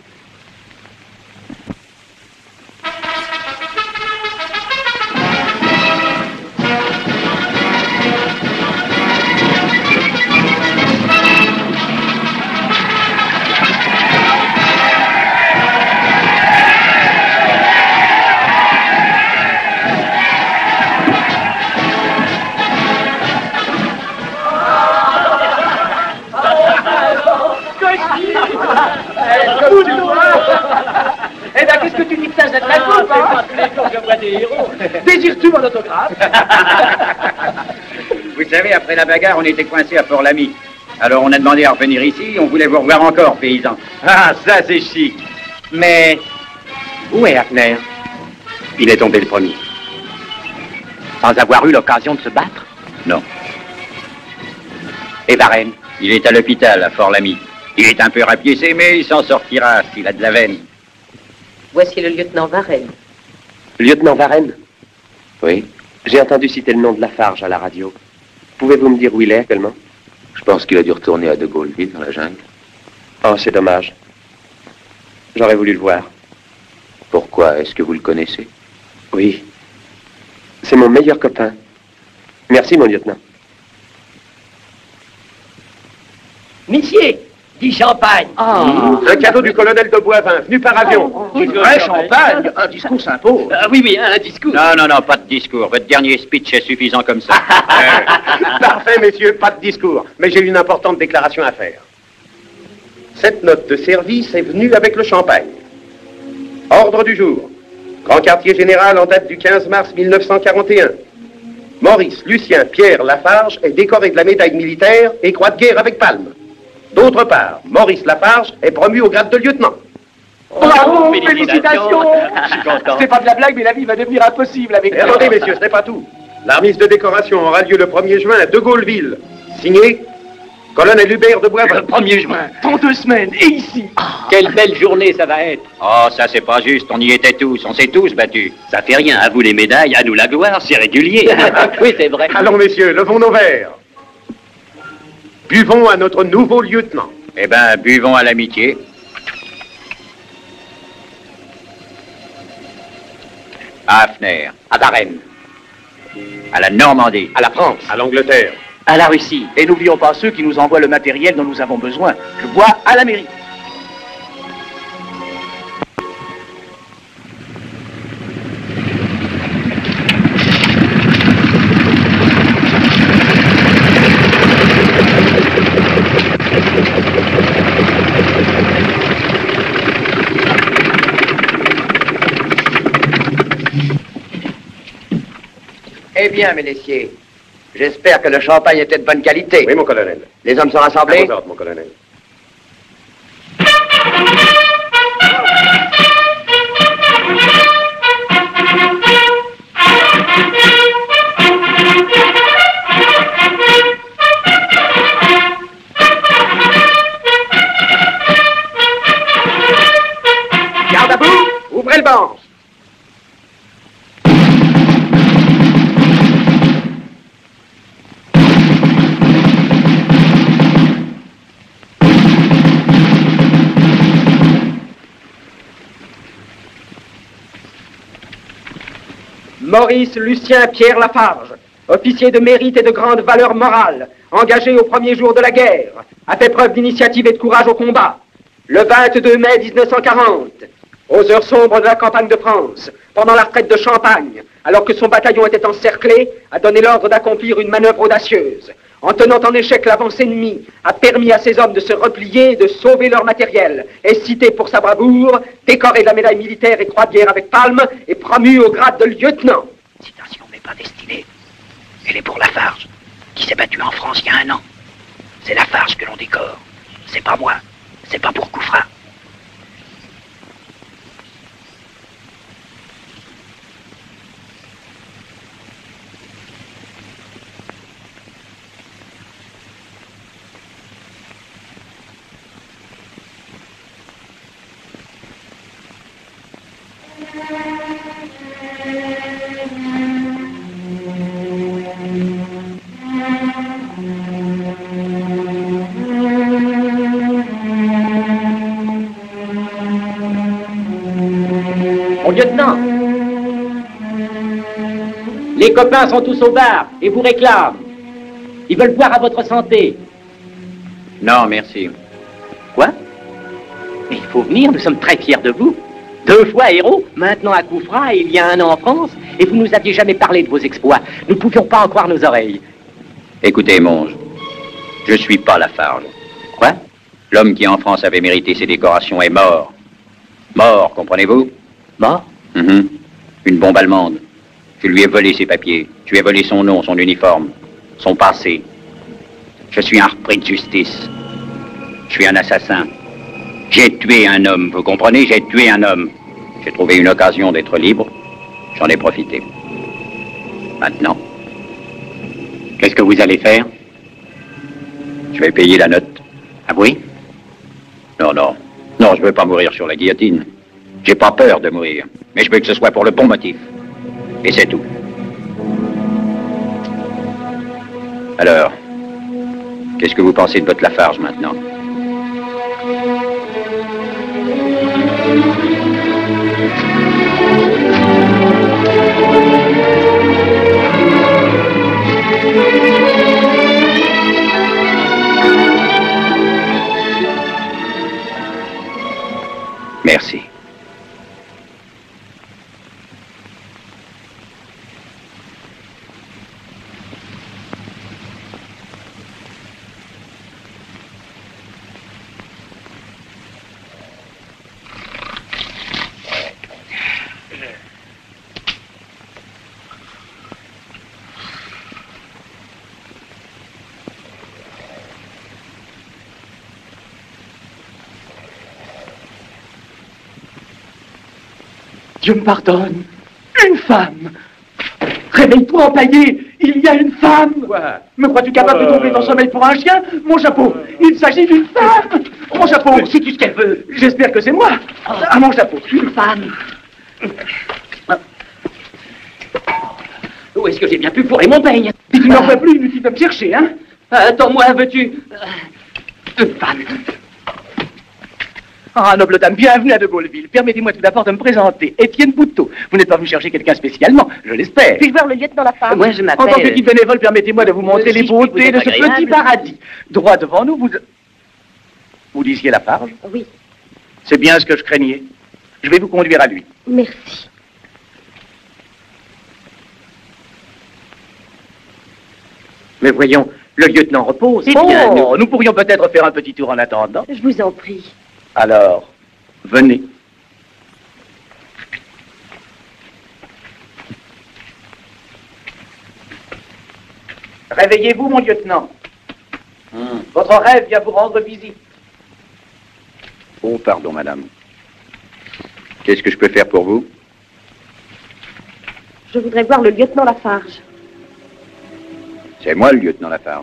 S3: Eh bien, qu'est-ce que tu dis de ça, cette la coupe, hein? Tous les jours que je vois des héros. Désires-tu mon autographe?
S2: Vous savez, après la bagarre, on était coincés à Port-Lamy. Alors on a demandé à revenir ici, on voulait vous revoir encore, paysan.
S3: Ah, ça c'est chic. Mais où est Hafner?
S2: Il est tombé le premier.
S7: Sans avoir eu l'occasion de se battre?
S2: Non.
S7: Et Varenne?
S2: Il est à l'hôpital, à Fort-Lamy. Il est un peu rapiécé, mais il s'en sortira s'il a de la veine.
S15: Voici le lieutenant Varenne.
S13: Lieutenant Varenne?
S2: Oui.
S13: J'ai entendu citer le nom de Lafarge à la radio. Pouvez-vous me dire où il est actuellement?
S10: Je pense qu'il a dû retourner à De Gauleville, dans la jungle.
S13: Oh, c'est dommage. J'aurais voulu le voir.
S10: Pourquoi? Est-ce que vous le connaissez?
S13: Oui. C'est mon meilleur copain. Merci, mon lieutenant.
S11: Messieurs, dit champagne.
S4: Oh. Un cadeau du colonel de Boivin, venu par avion.
S3: Du vrai champagne, un discours s'impose.
S7: Ah oui, oui, un discours.
S2: Non, non, non, pas de discours. Votre dernier speech est suffisant comme ça.
S4: Parfait, messieurs, pas de discours. Mais j'ai une importante déclaration à faire. Cette note de service est venue avec le champagne. Ordre du jour. Grand quartier général en date du quinze mars mille neuf cent quarante et un. Maurice Lucien Pierre Lafarge est décoré de la médaille militaire et croix de guerre avec palme. D'autre part, Maurice Lafarge est promu au grade de lieutenant.
S3: Bravo, félicitations. Je suis content. C'est pas de la blague, mais la vie va devenir impossible avec
S4: Et attendez, messieurs, ce n'est pas tout. La remise de décoration aura lieu le premier juin à De Gauleville. Signé, colonel Hubert de Boivin.
S3: Le premier juin, dans deux semaines, et ici.
S7: Quelle belle journée ça va être.
S2: Oh, ça c'est pas juste, on y était tous, on s'est tous battus.
S7: Ça fait rien, à vous les médailles, à nous la gloire, c'est régulier. Oui, c'est vrai.
S4: Allons, messieurs, levons nos verres. Buvons à notre nouveau lieutenant.
S2: Eh ben, buvons à l'amitié. À Hafner.
S7: À Varenne.
S2: À la Normandie.
S7: À la France.
S4: À l'Angleterre.
S7: À la Russie.
S3: Et n'oublions pas ceux qui nous envoient le matériel dont nous avons besoin. Je bois à la mairie.
S5: Eh bien, mes messieurs, j'espère que le champagne était de bonne qualité.
S4: Oui, mon colonel.
S5: Les hommes sont rassemblés?
S4: À vos ordres, mon colonel.
S5: Garde à bout, ouvrez le banc.
S16: Maurice Lucien Pierre Lafarge, officier de mérite et de grande valeur morale, engagé au premier jour de la guerre, a fait preuve d'initiative et de courage au combat. Le vingt-deux mai mille neuf cent quarante, aux heures sombres de la campagne de France, pendant la retraite de Champagne, alors que son bataillon était encerclé, a donné l'ordre d'accomplir une manœuvre audacieuse. En tenant en échec l'avance ennemie, a permis à ses hommes de se replier et de sauver leur matériel, est cité pour sa bravoure, décoré de la médaille militaire et croix de guerre avec palme, et promu au grade de lieutenant.
S7: Citation n'est pas destinée. Elle est pour Lafarge, qui s'est battu en France il y a un an. C'est Lafarge que l'on décore. C'est pas moi. C'est pas pour Koufra. Mon lieutenant, les copains sont tous au bar et vous réclament. Ils veulent boire à votre santé.
S2: Non, merci.
S7: Quoi? Mais il faut venir, nous sommes très fiers de vous. Deux fois héros, maintenant à coup franc, et il y a un an en France, et vous nous aviez jamais parlé de vos exploits. Nous ne pouvions pas en croire nos oreilles.
S2: Écoutez, Monge, je suis pas Lafarge.
S7: Quoi?
S2: L'homme qui en France avait mérité ses décorations est mort. Mort, comprenez-vous?
S7: Mort?
S2: Mm-hmm. Une bombe allemande. Je lui ai volé ses papiers. Je lui ai volé son nom, son uniforme, son passé. Je suis un repris de justice. Je suis un assassin. J'ai tué un homme, vous comprenez? J'ai tué un homme. J'ai trouvé une occasion d'être libre. J'en ai profité. Maintenant,
S7: qu'est-ce que vous allez faire?
S2: Je vais payer la note.
S7: Ah oui?
S2: Non, non. Non, je veux pas mourir sur la guillotine. J'ai pas peur de mourir. Mais je veux que ce soit pour le bon motif. Et c'est tout. Alors, qu'est-ce que vous pensez de votre Lafarge maintenant? Merci.
S3: Dieu me pardonne. Une femme. Réveille-toi, empaillé. Il y a une femme.
S5: Quoi?
S3: Me crois-tu capable euh... de tromper ton sommeil pour un chien? Mon chapeau, il s'agit d'une femme. Mon chapeau, sais-tu ce qu'elle veut? J'espère que c'est moi. À mon chapeau, une femme.
S7: Où est-ce que j'ai bien pu fourrer mon peigne?
S3: Si tu n'en peux plus, inutile de me chercher, hein?
S7: Attends-moi, veux-tu?
S3: Une femme. Ah, noble dame, bienvenue à de Gauleville. Permettez-moi tout d'abord de me présenter. Étienne Bouteau. Vous n'êtes pas venu chercher quelqu'un spécialement, je l'espère.
S11: Puis-je voir le lieutenant Lafarge?
S7: Moi, je m'appelle...
S3: En tant qu'équipe bénévole, permettez-moi de vous montrer les beautés de ce petit paradis. Droit devant nous, vous... Vous disiez Lafarge?
S11: Oui.
S3: C'est bien ce que je craignais. Je vais vous conduire à lui.
S11: Merci.
S7: Mais voyons, le lieutenant repose.
S3: Eh bien, nous, nous pourrions peut-être faire un petit tour en attendant.
S11: Je vous en prie.
S3: Alors, venez. Réveillez-vous, mon lieutenant. Hum. Votre rêve vient vous rendre visite.
S2: Oh, pardon, madame. Qu'est-ce que je peux faire pour vous?
S11: Je voudrais voir le lieutenant Lafarge.
S2: C'est moi, le lieutenant Lafarge.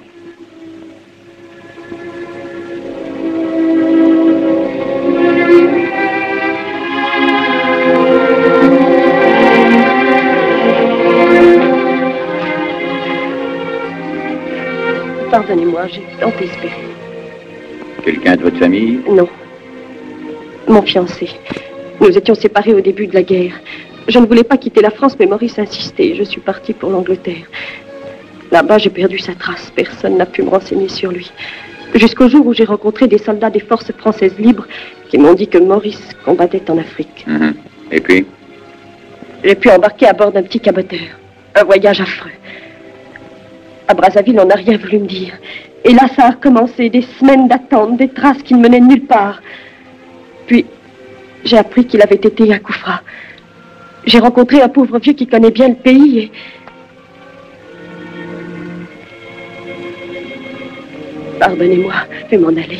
S11: Pardonnez-moi, j'ai tant espéré.
S2: Quelqu'un de votre famille?
S11: Non. Mon fiancé. Nous étions séparés au début de la guerre. Je ne voulais pas quitter la France, mais Maurice insistait. Je suis partie pour l'Angleterre. Là-bas, j'ai perdu sa trace. Personne n'a pu me renseigner sur lui. Jusqu'au jour où j'ai rencontré des soldats des forces françaises libres qui m'ont dit que Maurice combattait en Afrique.
S2: Mmh. Et puis?
S11: J'ai pu embarquer à bord d'un petit caboteur. Un voyage affreux. À Brazzaville, on n'a rien voulu me dire. Et là, ça a recommencé. Des semaines d'attente, des traces qui ne menaient nulle part. Puis, j'ai appris qu'il avait été à Koufra. J'ai rencontré un pauvre vieux qui connaît bien le pays et... Pardonnez-moi, je vais m'en aller.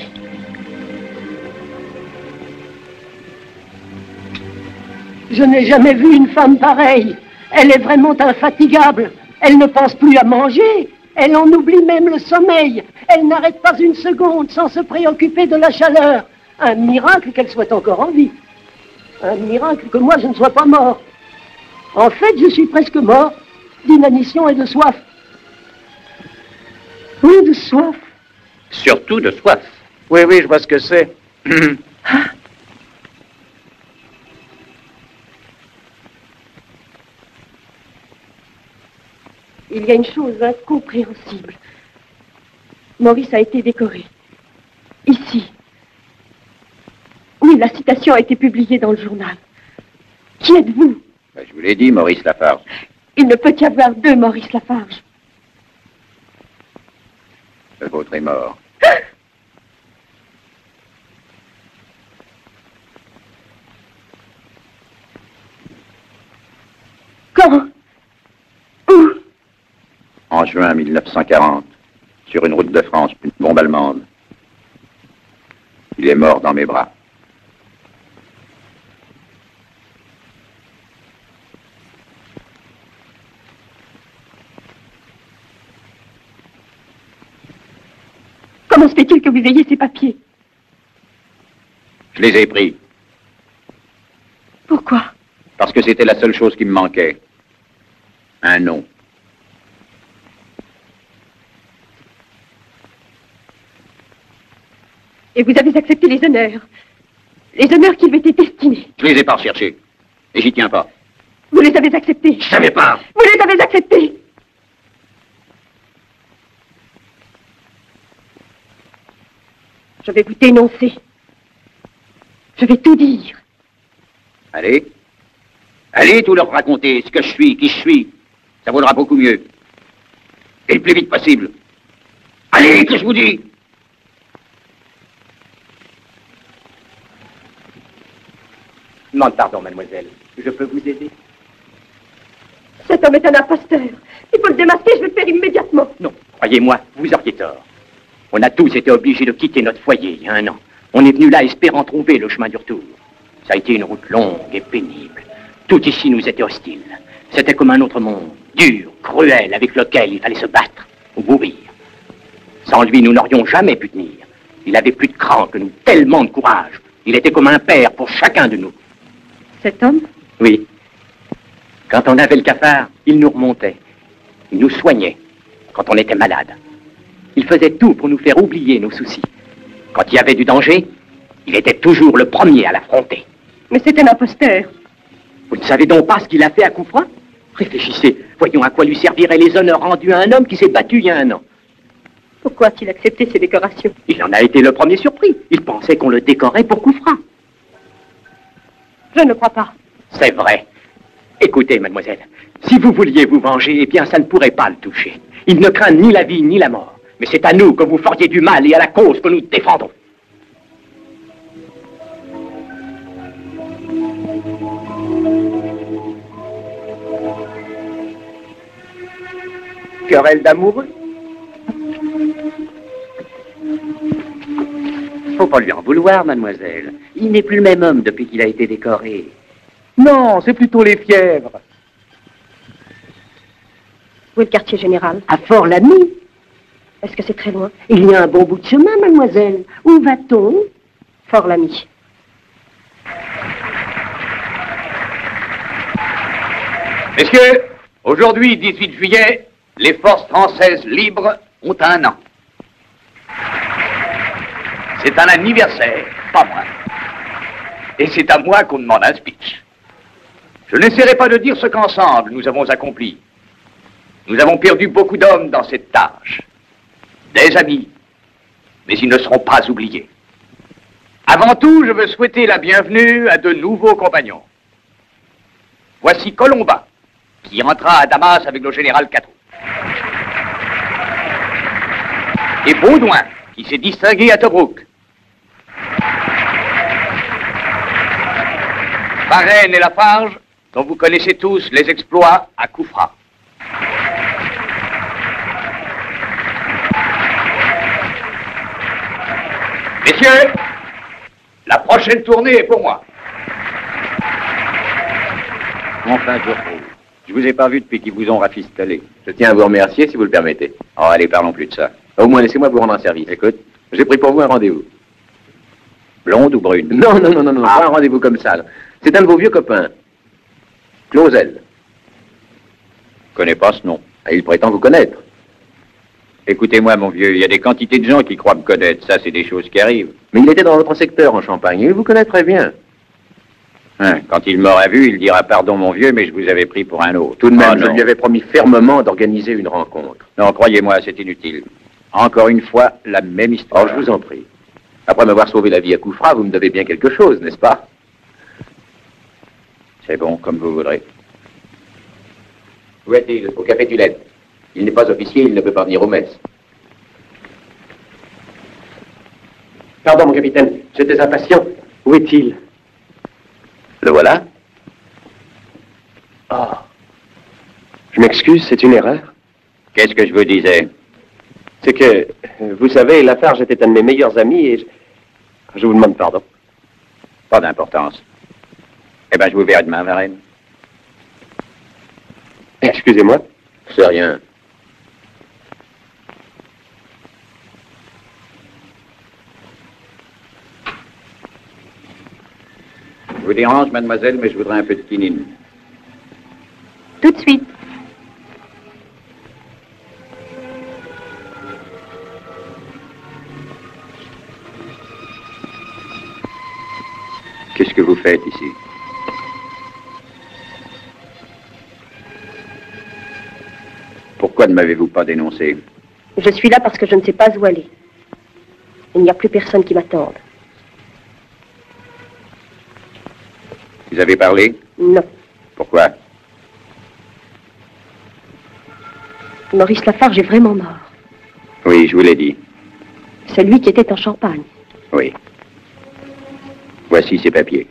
S11: Je n'ai jamais vu une femme pareille. Elle est vraiment infatigable. Elle ne pense plus à manger. Elle en oublie même le sommeil. Elle n'arrête pas une seconde sans se préoccuper de la chaleur. Un miracle qu'elle soit encore en vie. Un miracle que moi je ne sois pas mort. En fait, je suis presque mort d'inanition et de soif. Oui, de soif.
S2: Surtout de soif.
S3: Oui, oui, je vois ce que c'est.
S11: Il y a une chose incompréhensible. Maurice a été décoré. Ici. Oui, la citation a été publiée dans le journal. Qui êtes-vous?
S2: Ben, je vous l'ai dit, Maurice Lafarge.
S11: Il ne peut y avoir deux Maurice Lafarge.
S2: Le vôtre est mort.
S11: Quand? Où?
S2: En juin mille neuf cent quarante, sur une route de France, une bombe allemande. Il est mort dans mes bras.
S11: Comment se fait-il que vous ayez ces papiers?
S2: Je les ai pris.
S11: Pourquoi?
S2: Parce que c'était la seule chose qui me manquait. Un nom.
S11: Et vous avez accepté les honneurs. Les honneurs qui lui étaient destinés.
S2: Je les ai pas recherchés. Et j'y tiens pas.
S11: Vous les avez acceptés.
S2: Je savais pas.
S11: Vous les avez acceptés. Je vais vous dénoncer. Je vais tout dire.
S2: Allez. Allez tout leur raconter, ce que je suis, qui je suis. Ça vaudra beaucoup mieux. Et le plus vite possible. Allez, que je vous dis.
S7: Demande pardon, mademoiselle. Je peux vous aider?
S11: Cet homme est un imposteur. Il faut le démasquer, je vais le faire immédiatement.
S7: Non, croyez-moi, vous auriez tort. On a tous été obligés de quitter notre foyer il y a un an. On est venu là espérant trouver le chemin du retour. Ça a été une route longue et pénible. Tout ici nous était hostile. C'était comme un autre monde, dur, cruel, avec lequel il fallait se battre ou mourir. Sans lui, nous n'aurions jamais pu tenir. Il avait plus de cran que nous, tellement de courage. Il était comme un père pour chacun de nous.
S11: Cet homme?
S7: Oui. Quand on avait le cafard, il nous remontait. Il nous soignait quand on était malade. Il faisait tout pour nous faire oublier nos soucis. Quand il y avait du danger, il était toujours le premier à l'affronter.
S11: Mais c'est un imposteur.
S7: Vous ne savez donc pas ce qu'il a fait à Koufra? Réfléchissez, voyons à quoi lui serviraient les honneurs rendus à un homme qui s'est battu il y a un an.
S11: Pourquoi a-t-il accepté ces décorations?
S7: Il en a été le premier surpris. Il pensait qu'on le décorait pour Koufra.
S11: Je ne crois pas.
S7: C'est vrai. Écoutez, mademoiselle, si vous vouliez vous venger, eh bien, ça ne pourrait pas le toucher. Il ne craint ni la vie ni la mort. Mais c'est à nous que vous feriez du mal et à la cause que nous défendons.
S3: Querelle d'amoureux?
S7: Faut pas lui en vouloir, mademoiselle. Il n'est plus le même homme depuis qu'il a été décoré.
S3: Non, c'est plutôt les fièvres.
S11: Où est le quartier général? À Fort-Lamy. Est-ce que c'est très loin? Il y a un bon bout de chemin, mademoiselle. Où va-t-on?
S15: Fort-Lamy.
S5: Messieurs, aujourd'hui, dix-huit juillet, les forces françaises libres ont un an. C'est un anniversaire, pas moins. Et c'est à moi qu'on demande un speech. Je n'essaierai pas de dire ce qu'ensemble nous avons accompli. Nous avons perdu beaucoup d'hommes dans cette tâche. Des amis, mais ils ne seront pas oubliés. Avant tout, je veux souhaiter la bienvenue à de nouveaux compagnons. Voici Colomba, qui entra à Damas avec le général Catrou. Et Baudouin, qui s'est distingué à Tobrouk. Varenne et Lafarge, dont vous connaissez tous les exploits à Koufra. Messieurs, la prochaine tournée est pour moi.
S2: Enfin, je retrouve. Je vous ai pas vu depuis qu'ils vous ont rafistolé.
S10: Je tiens à vous remercier si vous le permettez.
S2: Oh, allez, parlons plus de ça.
S10: Au moins, laissez-moi vous rendre un service.
S2: Écoute,
S10: j'ai pris pour vous un rendez-vous.
S2: Blonde ou brune?
S10: Non, non, non, non, non, ah. Pas un rendez-vous comme ça. C'est un de vos vieux copains. Clausel.
S2: Je connais pas ce nom.
S10: Ah, il prétend vous connaître.
S2: Écoutez-moi, mon vieux, il y a des quantités de gens qui croient me connaître. Ça, c'est des choses qui arrivent.
S10: Mais il était dans votre secteur en Champagne. Il vous connaît très bien.
S2: Hein, quand il m'aura vu, il dira pardon, mon vieux, mais je vous avais pris pour un autre.
S10: Tout de même,
S2: oh,
S10: je lui avais promis fermement d'organiser une rencontre.
S2: Non, croyez-moi, c'est inutile. Encore une fois, la même histoire.
S10: Oh, je vous en prie. Après m'avoir sauvé la vie à coups francs, vous me devez bien quelque chose, n'est-ce pas?
S2: C'est bon, comme vous voudrez.
S10: Où est-il? Au café Tulette. Il n'est pas officier, il ne peut pas venir aux messes.
S12: Pardon, mon capitaine, j'étais impatient. Où est-il?
S10: Le voilà.
S12: Oh. Je m'excuse, c'est une erreur.
S2: Qu'est-ce que je vous disais?
S12: C'est que, vous savez, Lafarge était un de mes meilleurs amis et je, je vous demande pardon.
S2: Pas d'importance. Eh bien, je vous verrai demain, Varenne.
S12: Excusez-moi.
S10: C'est rien.
S2: Je vous dérange, mademoiselle, mais je voudrais un peu de quinine.
S17: Tout de suite.
S2: Qu'est-ce que vous faites ici? Pourquoi ne m'avez-vous pas dénoncé?
S17: Je suis là parce que je ne sais pas où aller. Il n'y a plus personne qui m'attende.
S2: Vous avez parlé?
S17: Non.
S2: Pourquoi?
S17: Maurice Lafarge est vraiment mort.
S2: Oui, je vous l'ai dit.
S17: Celui qui était en Champagne.
S2: Oui. Voici ces papiers.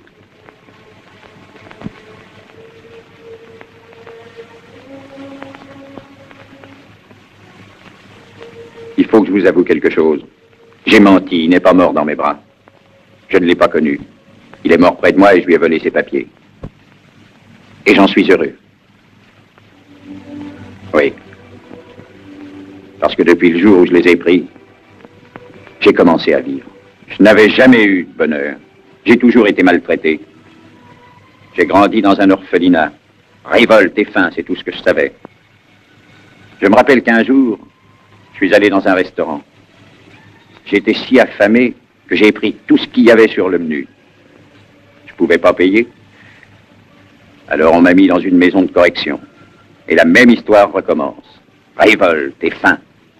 S2: Il faut que je vous avoue quelque chose. J'ai menti, il n'est pas mort dans mes bras. Je ne l'ai pas connu. Il est mort près de moi et je lui ai volé ses papiers. Et j'en suis heureux. Oui. Parce que depuis le jour où je les ai pris, j'ai commencé à vivre. Je n'avais jamais eu de bonheur. J'ai toujours été maltraité. J'ai grandi dans un orphelinat. Révolte et faim, c'est tout ce que je savais. Je me rappelle qu'un jour, je suis allé dans un restaurant. J'étais si affamé que j'ai pris tout ce qu'il y avait sur le menu. Je ne pouvais pas payer. Alors on m'a mis dans une maison de correction. Et la même histoire recommence. Révolte et faim.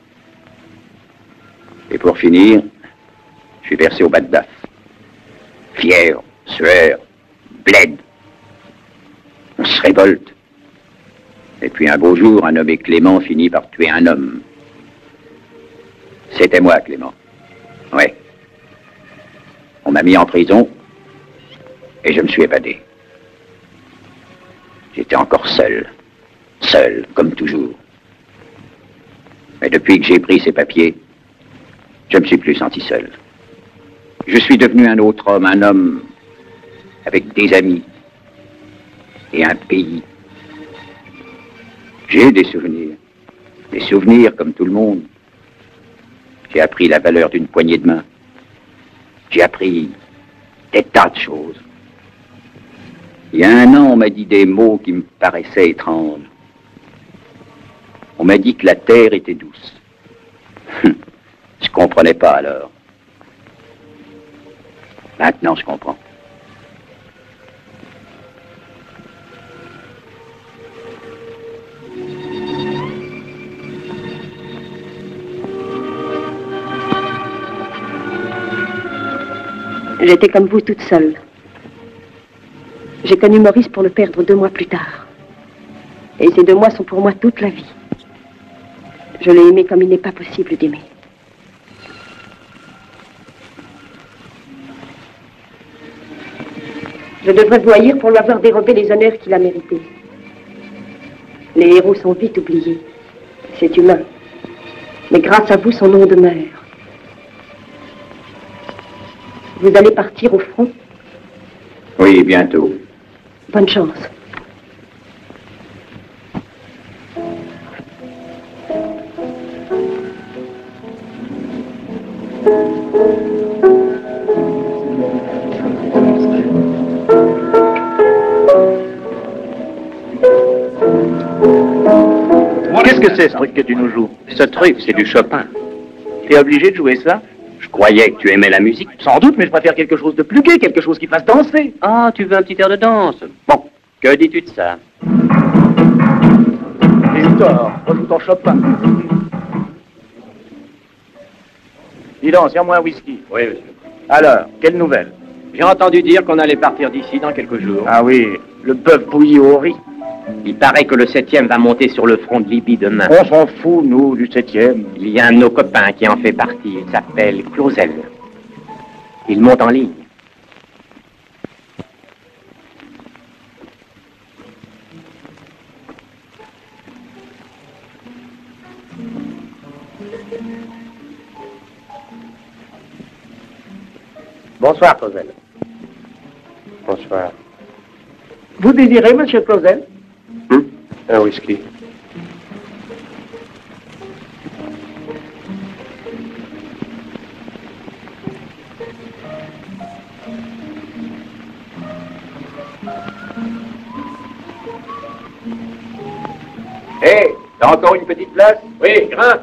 S2: Et pour finir, je suis versé au bas de daf. Fièvre, sueur, bled. On se révolte. Et puis un beau jour, un nommé Clément finit par tuer un homme. C'était moi, Clément. Ouais. On m'a mis en prison et je me suis évadé. J'étais encore seul. Seul, comme toujours. Mais depuis que j'ai pris ces papiers, je ne me suis plus senti seul. Je suis devenu un autre homme, un homme avec des amis et un pays. J'ai des souvenirs. Des souvenirs comme tout le monde. J'ai appris la valeur d'une poignée de main. J'ai appris des tas de choses. Il y a un an, on m'a dit des mots qui me paraissaient étranges. On m'a dit que la terre était douce. Je comprenais pas alors. Maintenant, je comprends.
S17: J'étais comme vous, toute seule. J'ai connu Maurice pour le perdre deux mois plus tard. Et ces deux mois sont pour moi toute la vie. Je l'ai aimé comme il n'est pas possible d'aimer. Je devrais vous haïr pour lui avoir dérobé les honneurs qu'il a mérités. Les héros sont vite oubliés. C'est humain. Mais grâce à vous, son nom demeure. Vous allez partir au front?
S2: Oui, bientôt.
S17: Bonne chance.
S2: c'est ce truc que tu nous joues? Ce truc, c'est du Chopin. T'es obligé de jouer ça? Je croyais que tu aimais la musique.
S3: Sans doute, mais je préfère quelque chose de plus gai, quelque chose qui fasse danser.
S7: Ah, tu veux un petit air de danse? Bon, que dis-tu de ça?
S3: Victor, rejoue ton Chopin. Dis donc, tiens-moi un whisky.
S2: Oui, monsieur.
S3: Alors, quelle nouvelle?
S7: J'ai entendu dire qu'on allait partir d'ici dans quelques jours.
S3: Ah oui, le bœuf bouilli au riz.
S7: Il paraît que le septième va monter sur le front de Libye demain.
S3: On s'en fout, nous, du septième.
S7: Il y a un de nos copains qui en fait partie. Il s'appelle Clausel. Il monte en ligne.
S3: Bonsoir, Clausel.
S9: Bonsoir.
S3: Vous désirez, monsieur Clausel?
S9: Hum? Un whisky.
S5: Hé, hey, t'as encore une petite place?
S3: Oui, Grain.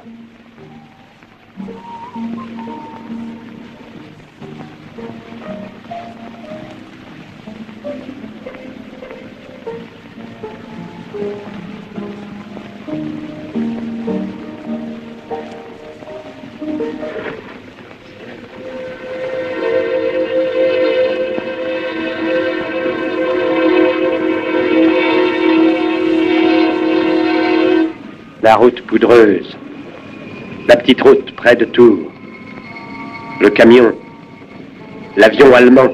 S9: La route poudreuse. La petite route près de Tours. Le camion. L'avion allemand.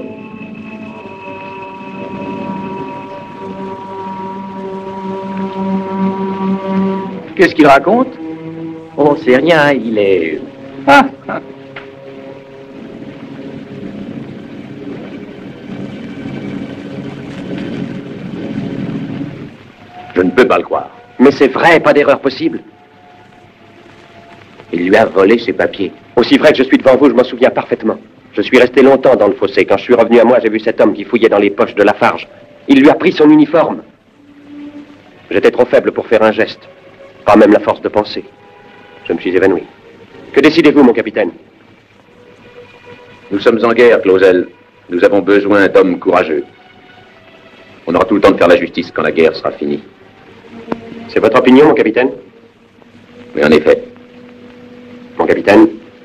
S3: Qu'est-ce qu'il raconte?
S7: Oh, c'est rien, il est...
S3: Ah, ah.
S10: Je ne peux pas le croire.
S9: Mais c'est vrai, pas d'erreur possible.
S10: Il lui a volé ses papiers.
S9: Aussi vrai que je suis devant vous, je m'en souviens parfaitement. Je suis resté longtemps dans le fossé. Quand je suis revenu à moi, j'ai vu cet homme qui fouillait dans les poches de Lafarge. Il lui a pris son uniforme. J'étais trop faible pour faire un geste. Pas même la force de penser. Je me suis évanoui. Que décidez-vous, mon capitaine?
S10: Nous sommes en guerre, Clausel. Nous avons besoin d'hommes courageux. On aura tout le temps de faire la justice quand la guerre sera finie.
S9: C'est votre opinion, mon capitaine?
S10: Oui, en effet.
S9: Mon capitaine?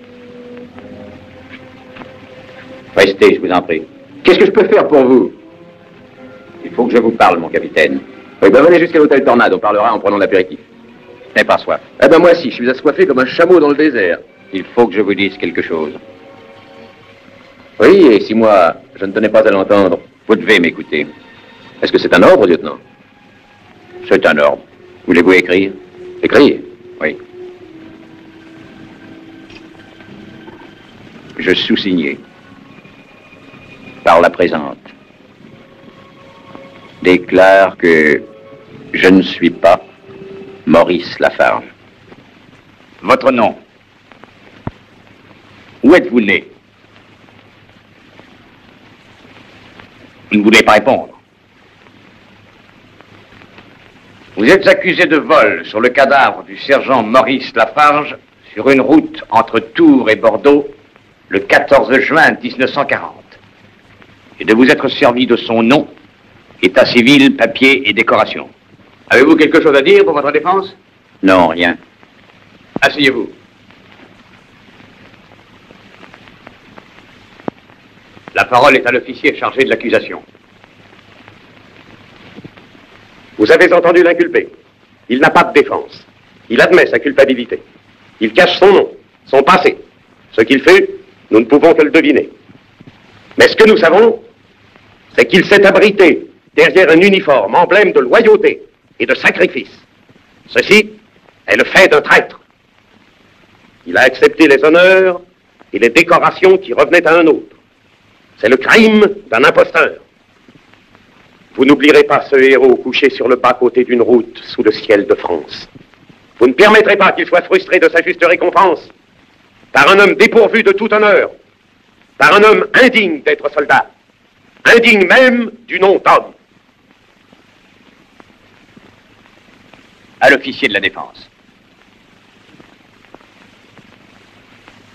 S10: Restez, je vous en prie.
S9: Qu'est-ce que je peux faire pour vous?
S10: Il faut que je vous parle, mon capitaine. Oui, ben venez jusqu'à l'hôtel Tornade, on parlera en prenant l'apéritif.
S2: Je n'ai pas soif.
S10: Eh ben moi aussi, je suis assoiffé comme un chameau dans le désert.
S2: Il faut que je vous dise quelque chose.
S10: Oui, et si moi, je ne tenais pas à l'entendre,
S2: vous devez m'écouter.
S10: Est-ce que c'est un ordre, lieutenant?
S2: C'est un ordre. Voulez-vous écrire?
S10: Écrire?
S2: Oui. Je sous-signais. Par la présente. Déclare que je ne suis pas Maurice Lafarge. Votre nom? Où êtes-vous né? Vous ne voulez pas répondre. Vous êtes accusé de vol sur le cadavre du sergent Maurice Lafarge sur une route entre Tours et Bordeaux le quatorze juin mille neuf cent quarante. Et de vous être servi de son nom, état civil, papier et décoration.
S10: Avez-vous quelque chose à dire pour votre défense?
S2: Non, rien.
S10: Asseyez-vous.
S2: La parole est à l'officier chargé de l'accusation.
S4: Vous avez entendu l'inculpé. Il n'a pas de défense. Il admet sa culpabilité. Il cache son nom, son passé. Ce qu'il fait, nous ne pouvons que le deviner. Mais ce que nous savons, c'est qu'il s'est abrité derrière un uniforme, emblème de loyauté et de sacrifice. Ceci est le fait d'un traître. Il a accepté les honneurs et les décorations qui revenaient à un autre. C'est le crime d'un imposteur. Vous n'oublierez pas ce héros couché sur le bas-côté d'une route sous le ciel de France. Vous ne permettrez pas qu'il soit frustré de sa juste récompense par un homme dépourvu de tout honneur, par un homme indigne d'être soldat, indigne même du nom d'homme.
S2: À l'officier de la défense.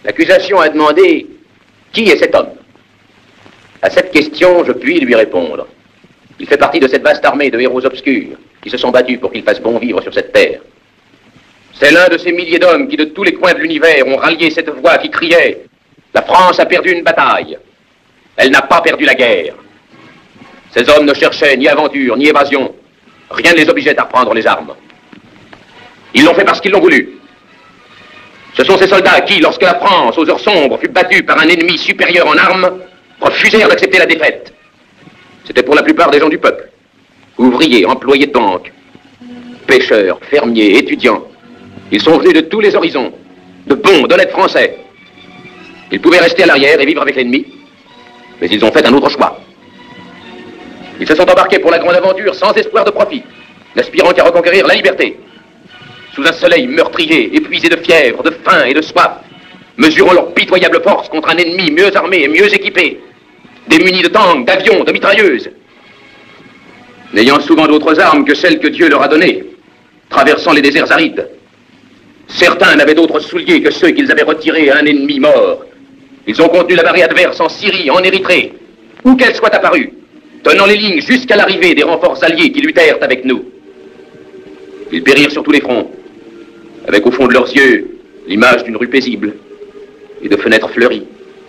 S5: L'accusation a demandé qui est cet homme. À cette question, je puis lui répondre. Il fait partie de cette vaste armée de héros obscurs qui se sont battus pour qu'il fasse bon vivre sur cette terre. C'est l'un de ces milliers d'hommes qui, de tous les coins de l'univers, ont rallié cette voix qui criait « La France a perdu une bataille. Elle n'a pas perdu la guerre. » Ces hommes ne cherchaient ni aventure, ni évasion. Rien ne les obligeait à reprendre les armes. Ils l'ont fait parce qu'ils l'ont voulu. Ce sont ces soldats qui, lorsque la France, aux heures sombres, fut battue par un ennemi supérieur en armes, refusèrent d'accepter la défaite. C'était pour la plupart des gens du peuple. Ouvriers, employés de banque, pêcheurs, fermiers, étudiants. Ils sont venus de tous les horizons, de bons, d'honnêtes Français. Ils pouvaient rester à l'arrière et vivre avec l'ennemi, mais ils ont fait un autre choix. Ils se sont embarqués pour la grande aventure sans espoir de profit, n'aspirant qu'à reconquérir la liberté. Sous un soleil meurtrier, épuisé de fièvre, de faim et de soif, mesurant leur pitoyable force contre un ennemi mieux armé et mieux équipé, démunis de tanks, d'avions, de mitrailleuses, n'ayant souvent d'autres armes que celles que Dieu leur a données, traversant les déserts arides. Certains n'avaient d'autres souliers que ceux qu'ils avaient retirés à un ennemi mort. Ils ont contenu la marée adverse en Syrie, en Érythrée, où qu'elle soit apparue, tenant les lignes jusqu'à l'arrivée des renforts alliés qui luttèrent avec nous. Ils périrent sur tous les fronts, avec au fond de leurs yeux l'image d'une rue paisible et de fenêtres fleuries.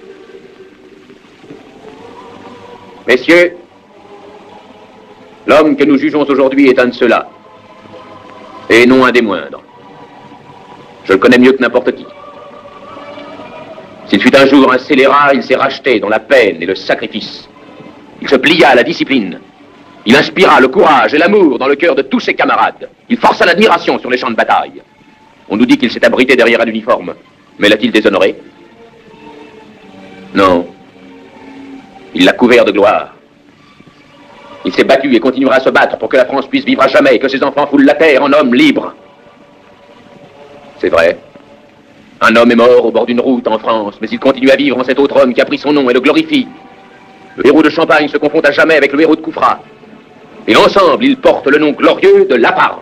S5: Messieurs, l'homme que nous jugeons aujourd'hui est un de ceux-là, et non un des moindres. Je le connais mieux que n'importe qui. S'il fut un jour un scélérat, il s'est racheté dans la peine et le sacrifice. Il se plia à la discipline. Il inspira le courage et l'amour dans le cœur de tous ses camarades. Il força l'admiration sur les champs de bataille. On nous dit qu'il s'est abrité derrière un uniforme. Mais l'a-t-il déshonoré? Non. Il l'a couvert de gloire. Il s'est battu et continuera à se battre pour que la France puisse vivre à jamais et que ses enfants foulent la terre en hommes libres. C'est vrai. Un homme est mort au bord d'une route en France, mais il continue à vivre en cet autre homme qui a pris son nom et le glorifie. Le héros de Champagne se confond à jamais avec le héros de Coufra. Et ensemble, ils portent le nom glorieux de Lafarge.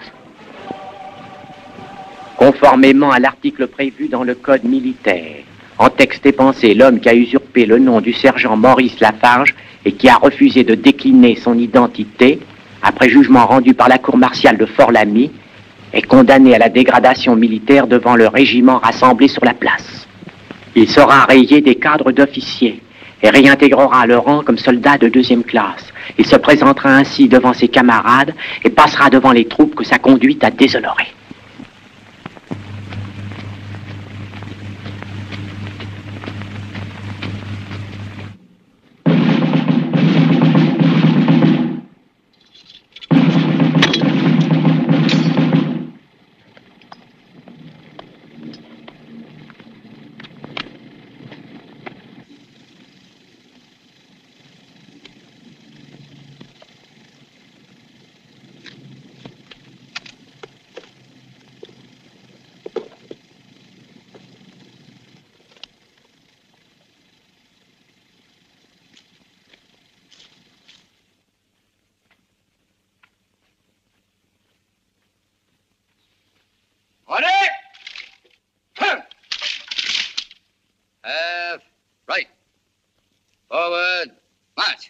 S7: Conformément à l'article prévu dans le Code militaire, en texte et pensée, l'homme qui a usurpé le nom du sergent Maurice Lafarge et qui a refusé de décliner son identité, après jugement rendu par la cour martiale de Fort-Lamy, est condamné à la dégradation militaire devant le régiment rassemblé sur la place. Il sera rayé des cadres d'officiers et réintégrera le rang comme soldat de deuxième classe. Il se présentera ainsi devant ses camarades et passera devant les troupes que sa conduite a déshonorées.
S2: Half, right. Forward, march.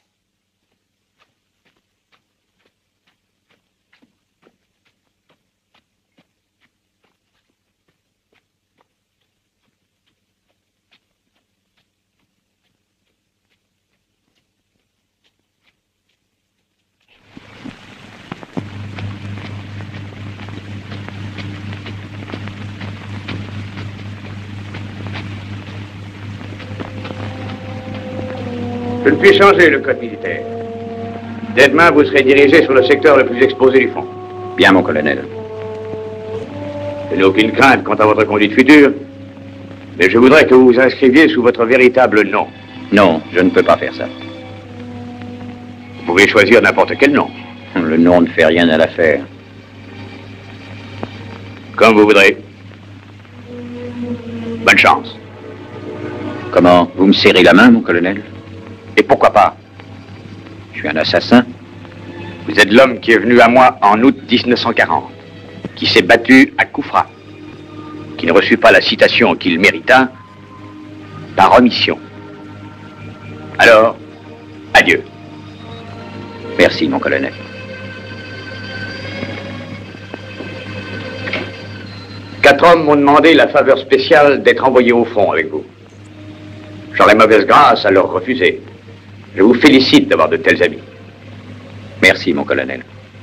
S5: Je ne puis changer le code militaire. Dès demain, vous serez dirigé sur le secteur le plus exposé du front.
S2: Bien, mon colonel.
S5: Je n'ai aucune crainte quant à votre conduite future, mais je voudrais que vous vous inscriviez sous votre véritable nom.
S2: Non, je ne peux pas faire ça.
S5: Vous pouvez choisir n'importe quel nom.
S2: Le nom ne fait rien à l'affaire.
S5: Comme vous voudrez. Bonne chance.
S2: Comment? Vous me serrez la main, mon colonel?
S5: Et pourquoi pas?
S2: Je suis un assassin.
S5: Vous êtes l'homme qui est venu à moi en août mille neuf cent quarante, qui s'est battu à Coufra, qui ne reçut pas la citation qu'il mérita,
S2: par omission. Alors, adieu. Merci, mon colonel. Quatre hommes m'ont demandé la faveur spéciale d'être envoyé au front avec vous. J'aurais mauvaise grâce à leur refuser. Je vous félicite d'avoir de tels amis. Merci, mon colonel.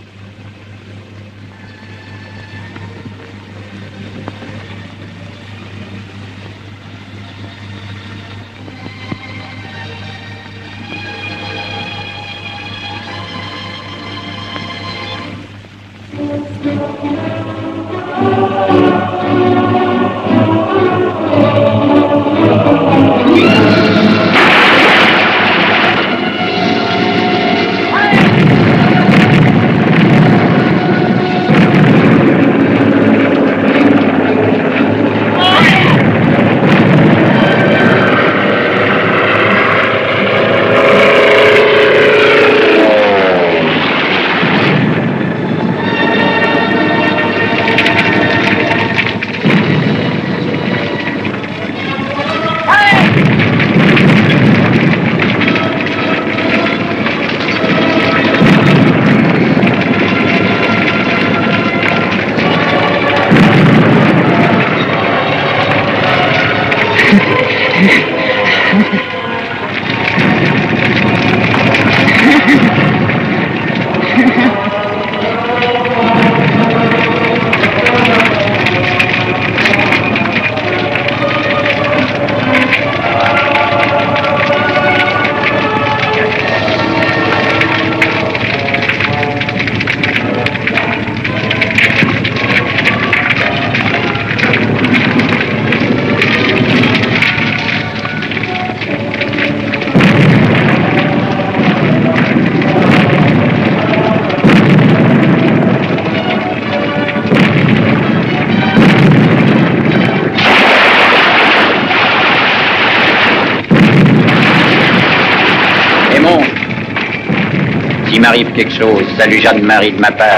S2: S'il m'arrive quelque chose, salut Jeanne-Marie de ma part.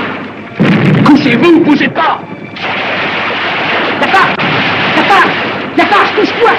S3: Couchez-vous, bougez pas!
S11: Lafarge! Lafarge! Lafarge, couche-toi!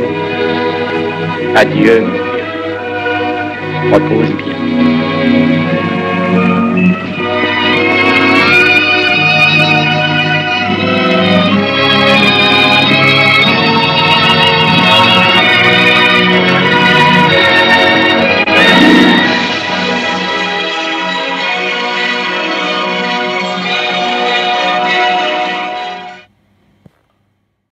S2: Adieu, mon vieux. Repose bien.